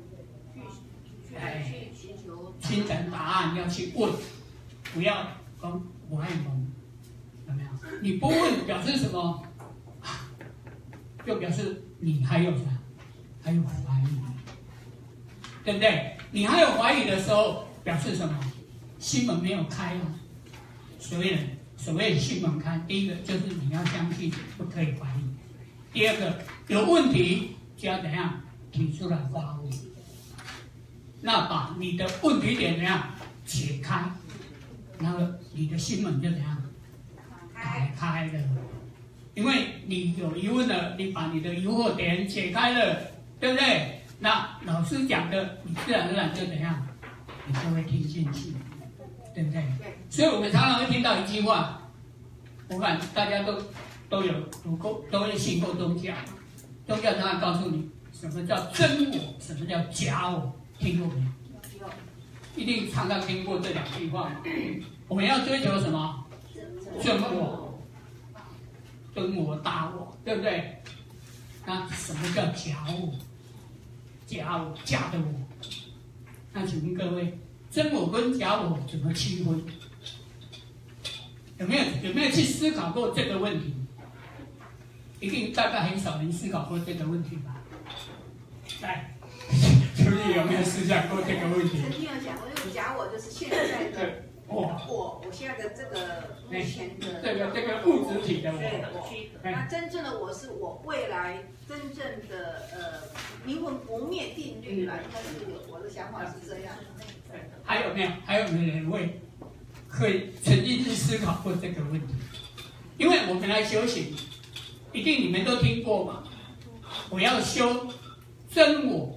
寻找答案，要去问，不要说我爱蒙，有没有？你不问表示什么？就表示你还有啥？还有怀疑，对不对？你还有怀疑的时候，表示什么？心门没有开啊。所以呢？所谓心门开，第一个就是你要相信，不可以怀疑；第二个有问题就要怎样提出来发问，那把你的问题点怎样解开，然后你的心门就怎样打开了。因为你有疑问了，你把你的疑惑点解开了，对不对？那老师讲的，你自然而然就怎样，你就会听进去。对不对？所以我们常常会听到一句话，我看大家都有读过，都会信过宗教。宗教常常告诉你什么叫真我，什么叫假我，听过没有？一定常常听过这两句话。我们要追求什么？真我、真我、大我，对不对？ 那什么叫假我？假我，假的我。那请问各位，真我跟假我怎么区分？有没有去思考过这个问题？一定大概很少人思考过这个问题吧？来，秋丽有没有思想过这个问题？ 曾经有讲过，这个假我就是现在的我现在的这个目前的这个物质体的我。 那真正的我是我未来真正的灵魂不灭定律啦，应该是我的想法是这样。 还有没有人会曾经去思考过这个问题？因为我们来修行，一定你们都听过嘛。我要修真我，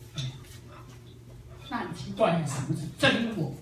那很奇怪，什么是真我？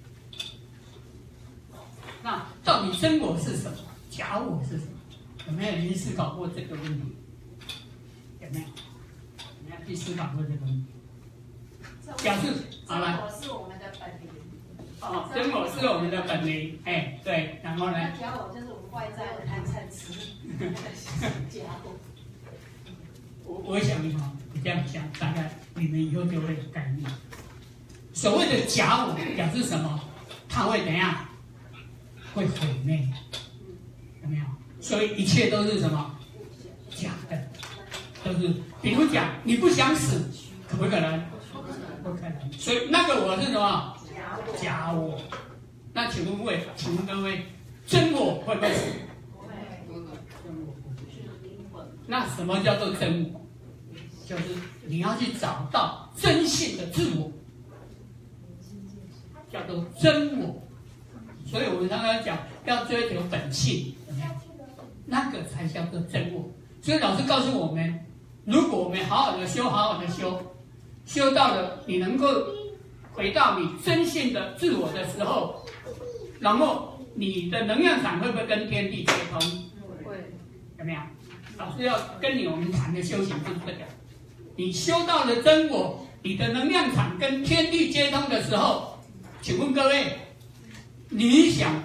那到底真我是什么？假我是什么？有没有人思考过这个问题？有没有？你要去思考过这个问题？表示好了。 真我是我们的本领。 哦，真我是我们的本领，哎，对，然后呢？ 假我就是我们外在的贪嗔痴。假我。 我想哈，你这样想，大概你们以后就会有概念。所谓的假我表示什么？它会怎样？会毁灭，有没有？所以一切都是什么？假的，都是。比如讲，你不想死，可不可能？不可能。所以那个我是什么？假我。那请问各位，真我会不会死？那什么叫做真我？就是你要去找到真性的自我，叫做真我。所以我们刚刚讲要追求本性，那个才叫做真我。所以老师告诉我们，如果我们好好的修，修到了你能够回到你真性的自我的时候，然后你的能量场会不会跟天地接通？会，有没有？老师要跟我们谈的修行就是这个。你修到了真我，你的能量场跟天地接通的时候，请问各位，你想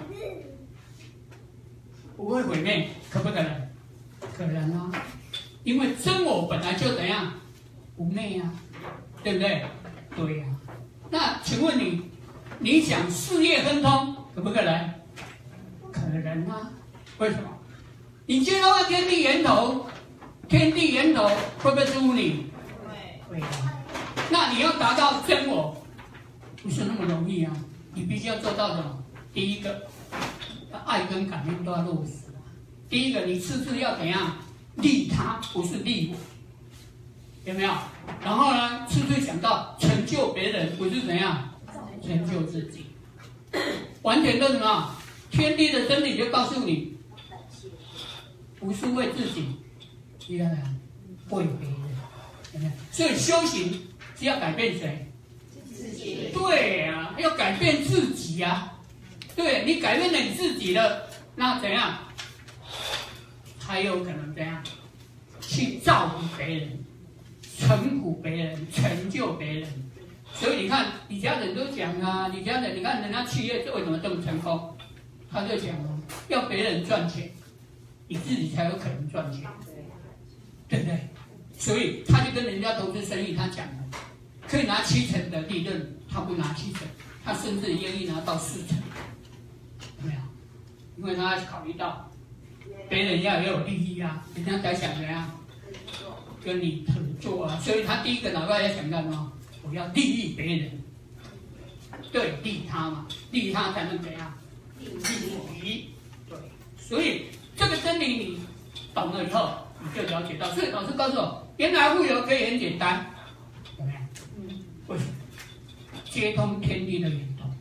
不会毁灭，可不可能？可能啊，因为真我本来就怎样不灭啊，对不对？对呀、啊。那请问你想事业亨通，可不可能？可能啊。为什么？你接到了天地源头，天地源头会不会支付你？会啊。那你要达到真我，不是那么容易啊。你必须要做到什么？第一个，爱跟感恩都要落实啊。第一个，你次次要怎样利他，不是利我，有没有？然后呢，次次想到成就别人，不是怎样成就自己，完全都什么？天地的真理就告诉你，不是为自己，是要为别人，有没有？所以修行是要改变谁？自己。对啊，要改变自己啊。对，你改变了你自己了，那怎样？才有可能怎样去照顾别人、成服别人、成就别人。所以你看，李家人都讲啊，李家人，你看人家企业为什么这么成功？他就讲哦，要别人赚钱，你自己才有可能赚钱，对不对？所以他就跟人家投资生意，他讲了，可以拿7成的利润，他不拿7成，他甚至愿意拿到4成，有没有？因为他考虑到别人要有利益啊，人家才想怎样跟你合作啊，所以他第一个脑袋要想到什么？我要利益别人，对，利他嘛，利他才能怎样？利己，对，所以这个真理你懂了以后，你就了解到。所以老师告诉我，原来富有可以很简单，有没有？为什么？接通天地的源头。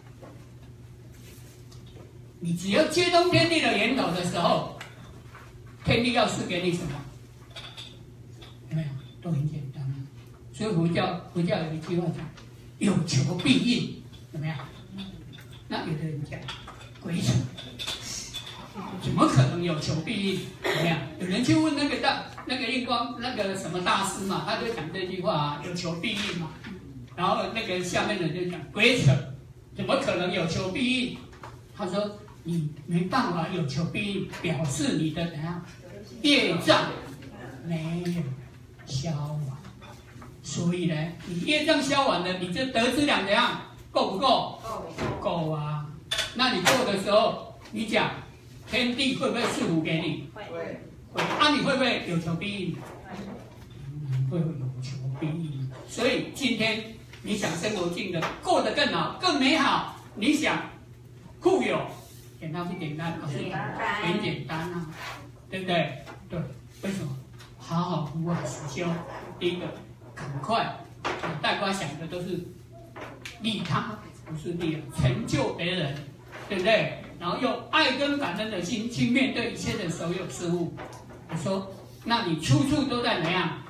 你只要接通天地的源头的时候，天地要赐给你什么？有没有？都很简单。所以佛教有一句话讲，有求必应，有没有？那有的人讲鬼扯，怎么可能有求必应？有没有？有人去问那个印光那个什么大师嘛，他就讲这句话啊，有求必应嘛。然后那个下面的人就讲鬼扯，怎么可能有求必应？他说你没办法有求必应，表示你的怎样业障没有。 消完。所以呢，你业障消完了，你这得资粮怎样？够不够？够啊。那你够的时候，你讲天地会不会赐福给你？会。啊，你会不会有求必应？会有求必应。所以今天你想生活境的过得更好、更美好，你想富有，简单不简单？很简单啊，对不对？对，为什么？好好服务实修，第一个赶快，大家想的都是利他，不是利成就别人，对不对？然后用爱跟感恩的心去面对一切的所有事物。我说，那你处处都在怎样？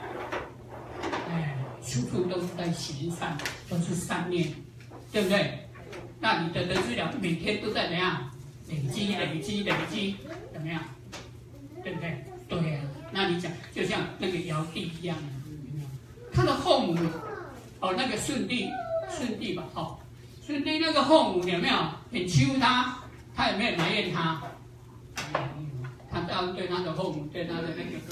处处都是在行善，都是善念，对不对？那你的得资粮每天都在怎样？累积，怎么样？对不对？对呀、那你讲，就像那个尧帝一样，他的后母，那个舜帝吧，舜帝那个后母有没有很欺负他？他有没有埋怨他？他这样对他的后母，对他的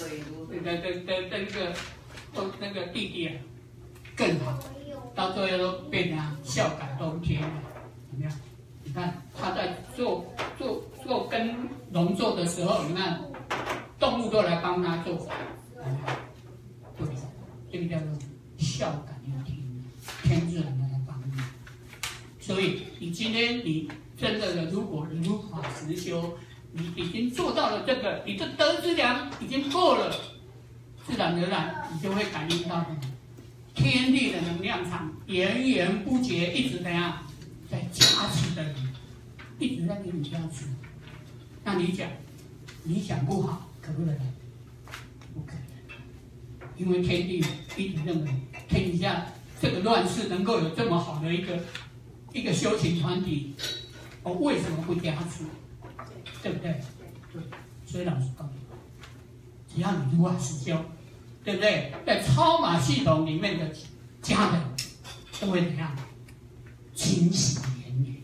那个弟弟啊，更好，到最后都变成孝感动天了，怎么样？你看他在做耕农作的时候，你看动物都来帮他做，对，这个叫做孝感动天，天自然的来帮你。所以你今天你真的如果你如法实修，你已经做到了这个，你的得资粮已经够了，自然而然你就会感应到天地的能量场源源不绝，一直怎样在加持着你，一直在给你加持。那你讲，你想不好，可不可能？不可能，因为天地一直认为天底下这个乱世能够有这么好的一个修行团体，为什么不加持？对不对？对，所以老师告诉你，只要你如法实修，对不对？在超马系统里面的家人都会怎样？清洗言语。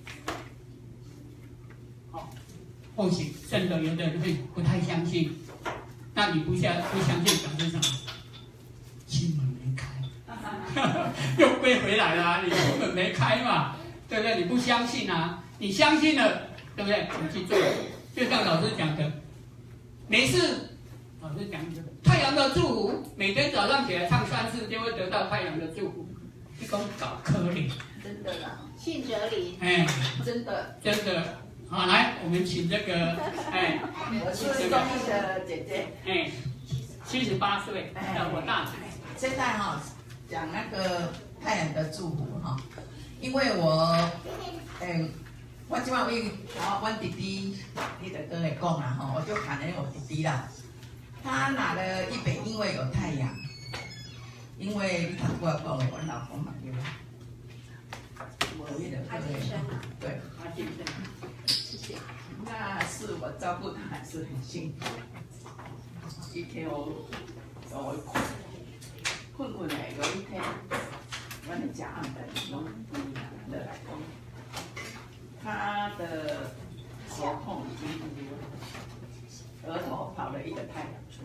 或许真的有的人会不太相信，那你不相信表示什么？心门没开，又归回来了、啊，你心门没开嘛，对不对？你不相信啊，你相信了，对不对？你去做，就像老师讲的，没事。老师讲的，太阳的祝福，每天早上起来唱3次，就会得到太阳的祝福。你讲搞可怜， 真的啦，信哲理，真的。 好，来，我们请这个， 我是中医的姐姐 ，78岁，我大姐。 现在讲那个太阳的祝福因为我即摆为阮弟弟，你就跟会讲啦我就感恩我弟弟啦。他拿了一本，因为有太阳，因为你看过讲的，我老公嘛对吧？我那个对，阿金生，谢谢。那是我照顾他还是很辛苦。一天我困的，有一天我的家人拢的来讲，他的头痛已经额头跑了一个太阳出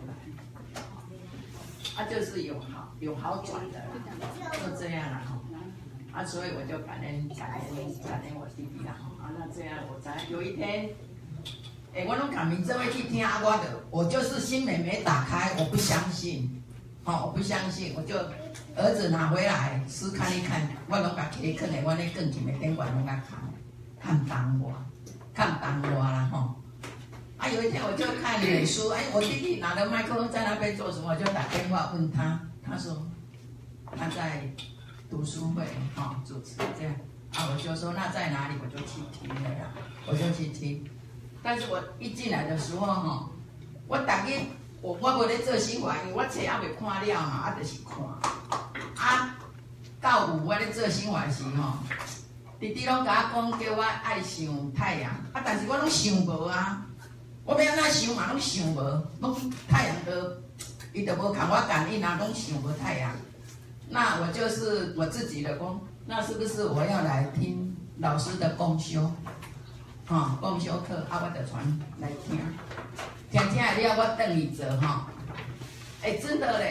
来，就是有好转的啦，就这样啦所以我就感恩我弟弟啦那这样我才有一天，我拢讲明这位去听我就是心没打开，我不相信，我不相信，我就儿子拿回来试看一看，我拢把起放在我那更前的电管拢甲看当我啦有一天我就看脸书，我弟弟拿着麦克风在那边做什么，我就打电话问他，他说他在读书会主持这样我就说那在哪里，我就去听了呀，我就去听。但是我一进来的时候我大家我无咧做新闻，因为我册还未看了嘛，就是看到有我咧做新闻时弟弟拢甲我讲叫我爱想太阳但是我拢想无我要安怎想嘛，拢想无，拢太阳的，伊就无看我感应拢想无太阳。那我就是我自己的功，那是不是我要来听老师的共修？共修课我就传来听了，我等伊做真的嘞，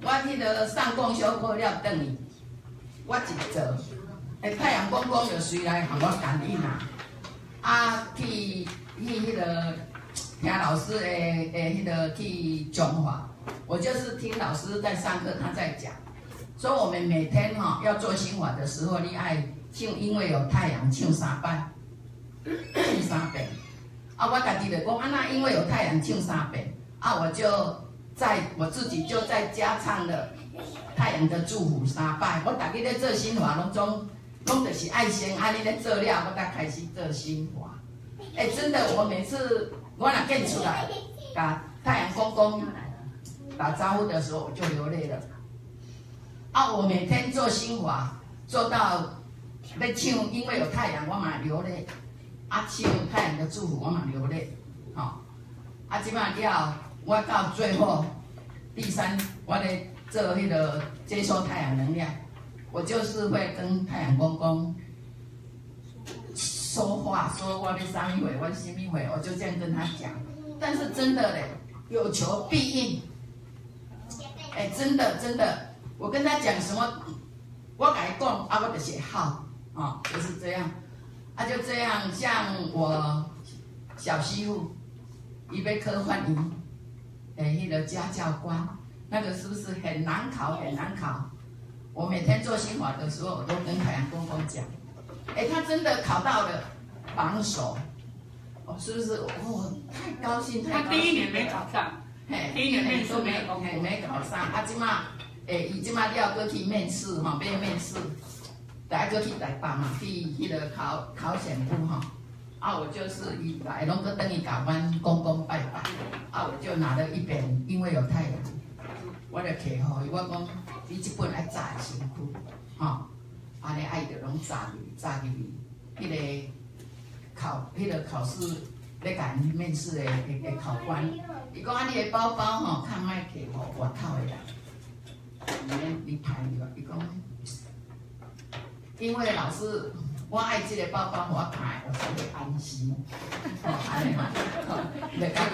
我迄个上供修课了等于，我一做，太阳公公就随来向我感应啦。啊，去迄个听老师的迄个去讲话，我就是听老师在上课，他在讲，所以我们每天要做心法的时候，你爱唱，因为有太阳唱3摆，唱3遍。啊，我家己就讲，那因为有太阳唱3遍，啊，我自己就在家唱了太阳的祝福3摆。我大家咧做心法，拢就是爱先安尼咧做了，我才开始做心法。真的，我每次我若见出来，甲太阳公公打招呼的时候，我就流泪了。啊，我每天做心法，做到要唱，因为有太阳，我嘛流泪。啊，唱太阳的祝福，我嘛流泪。啊，即摆了，我到最后第3，我咧做迄个接收太阳能量，我就是会跟太阳公公说话，说我的啥物会，我什么会，我就这样跟他讲。但是真的嘞，有求必应。真的，我跟他讲什么，我跟他讲，啊，我就是好，就是这样。啊，就这样，像我小媳妇，伊要考法院，迄个家教官，那个是不是很难考？我每天做心法的时候，我都跟太阳公公讲，他真的考到了榜首，是不是？太高兴，太高兴。 他第1年没考上，第1年面试没考上。啊，即马，伊即马了过去面试要面试。来过去台北嘛，去迄个考选部啊，我就是伊来拢搁等于甲阮公公拜拜，啊，我就拿了一本，因为有太阳，我就摕互伊，我讲你这本爱扎身躯，安尼爱就拢扎入去，迄个考试要甲因面试的考官，伊讲啊，你的包包较莫摕互外口的人，你拍伊讲。因为老师，我爱这个包包，我买，我才会安心。安尼嘛，就讲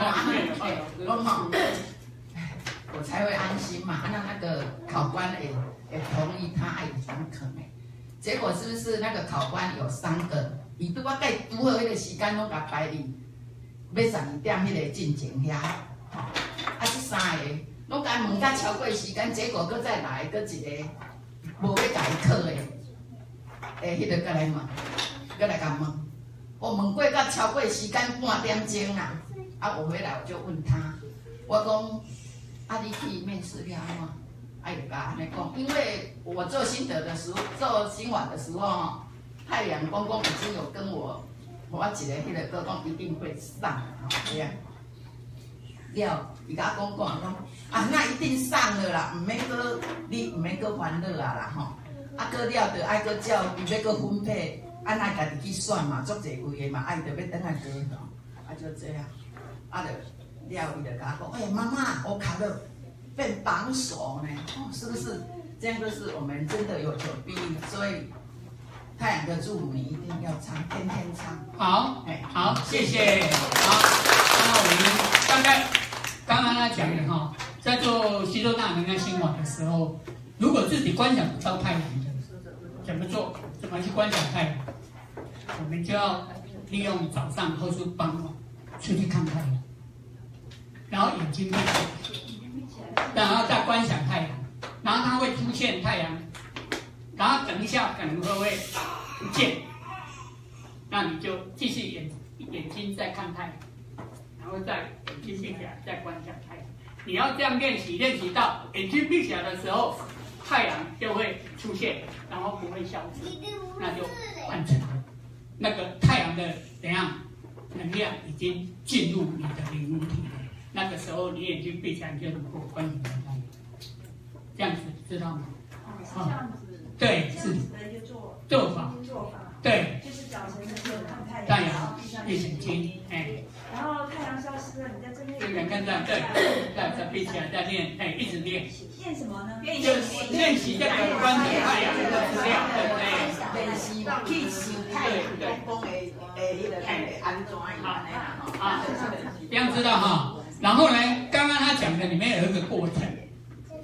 我才会安心嘛。那个考官也同意他爱中肯诶。结果是不是那个考官有3个？伊拄好甲拄好迄个时间拢甲排哩，要12点迄个进前遐。啊，这3个拢甲问甲超过时间，结果搁再来搁一个无要甲伊考诶。迄个过来问，过来甲问，我问过到超过时间半点钟啦。啊，我回来我就问他，我讲，啊，你去面试了安怎？啊，就甲安尼讲，因为我做心得的时候，做心法的时候，太阳公公已经有跟我一个迄个哥讲一定会上，这样。了，伊甲我讲啊，那一定上了啦，你唔免搁烦恼啊啦吼。啊，过了就爱搁照伊要搁分配，按爱家己去选嘛，足侪位的嘛，爱就要等下搁吼，啊就这样，啊就了伊就甲我讲，妈妈，我考了变榜首呢，是不是？这样就是我们真的有求必应，所以太阳的祝福你一定要唱，天天唱。 好，好，谢谢。好，那我们大概刚刚他讲的哈，在做吸收大能量心法的时候，如果自己观想不到太阳的，怎么做？怎么去观想太阳？我们就要利用早上或是傍晚出去看太阳，然后眼睛闭起来，然后再观想太阳，然后它会出现太阳，然后等一下可能会不见，那你就继续眼睛再看太阳，然后再眼睛闭起来再观想太阳。你要这样练习，练习到眼睛闭起来的时候，太阳就会出现，然后不会消失，那就完成了。那个太阳的怎样能量已经进入你的灵体了，那个时候你眼睛闭起来就能够观想太阳。这样子知道吗？ 是这样子。 对，是的一个做法。对， 就是早晨的时候看太阳， 太阳闭眼睛， 然后太阳消失了，你在这边。 对，看到，对，再闭起来，再练，一直练。 练什么呢？ 就是练习这个观想太阳的能量，对， 练习去想太阳公公的迄个安怎样啊，这样知道哈。然后呢，刚刚他讲的里面有一个过程，他讲20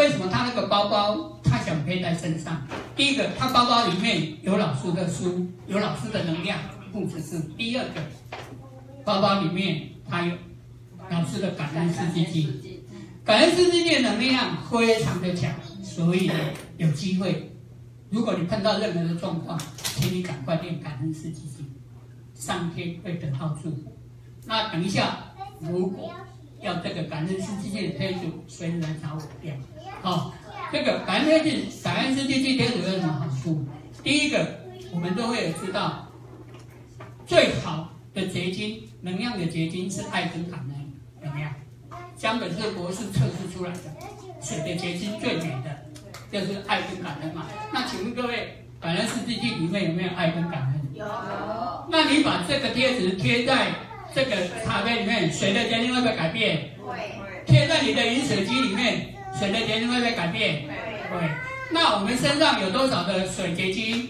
为什么他那个包包他想背在身上？第一个，他包包里面有老师的书，有老师的能量，不只是。第二个，包包里面他有老师的感恩四字经，感恩四字经的能量非常的强，所以有机会，如果你碰到任何的状况，请你赶快念感恩四字经，上天会得到祝福。那等一下，如果要这个感恩四字经的贴图，随时来找我要。好，这个感恩四字经贴图有什么好处？第一个，我们都会有知道，最好的结晶，能量的结晶是爱跟感恩，有没有？江本是博士测试出来的，水的结晶最美的就是爱跟感恩嘛。那请问各位，感恩四字经里面有没有爱跟感恩？ 有。 那你把这个贴纸贴在这个茶杯里面，水的结晶会不会改变？ 会。 贴在你的饮水机里面，水的结晶会不会改变？会。那我们身上有多少的水结晶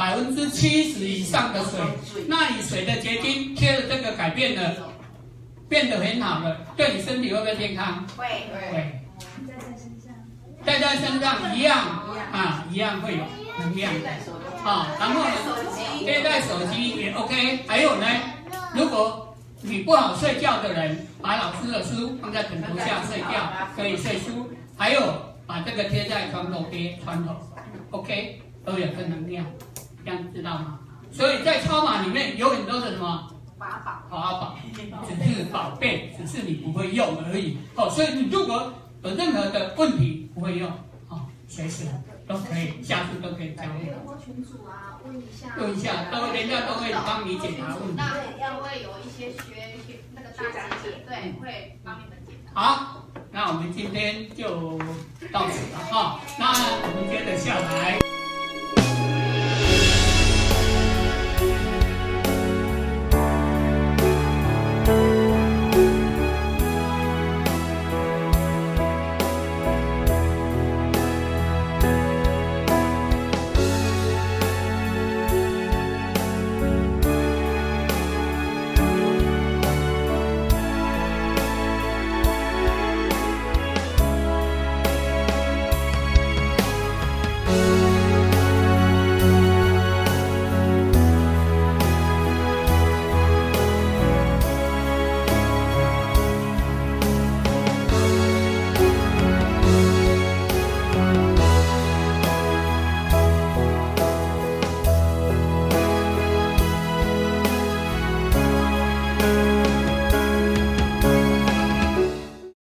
？70%以上的水，那你水的结晶贴了这个改变了，变得很好了，对你身体会不会健康？ 会。 会。戴在身上一样啊，一样会有能量。好，然后呢，贴在手机也 OK。还有呢，如果你不好睡觉的人，把老师的书放在枕头下睡觉，可以睡书。还有把这个贴在床头边，床头 OK 都有个能量。这样知道吗？所以在超码里面有很多的什么法宝，只是宝贝，只是你不会用而已。哦，所以你如果有任何的问题不会用，哦，随时都可以，下次都可以交流。 群主啊，问一下， 人家都会帮你解答问题。 那要会有一些那个大姐姐，对，会帮你们解答。 好，那我们今天就到此了哈。那我们接着下来。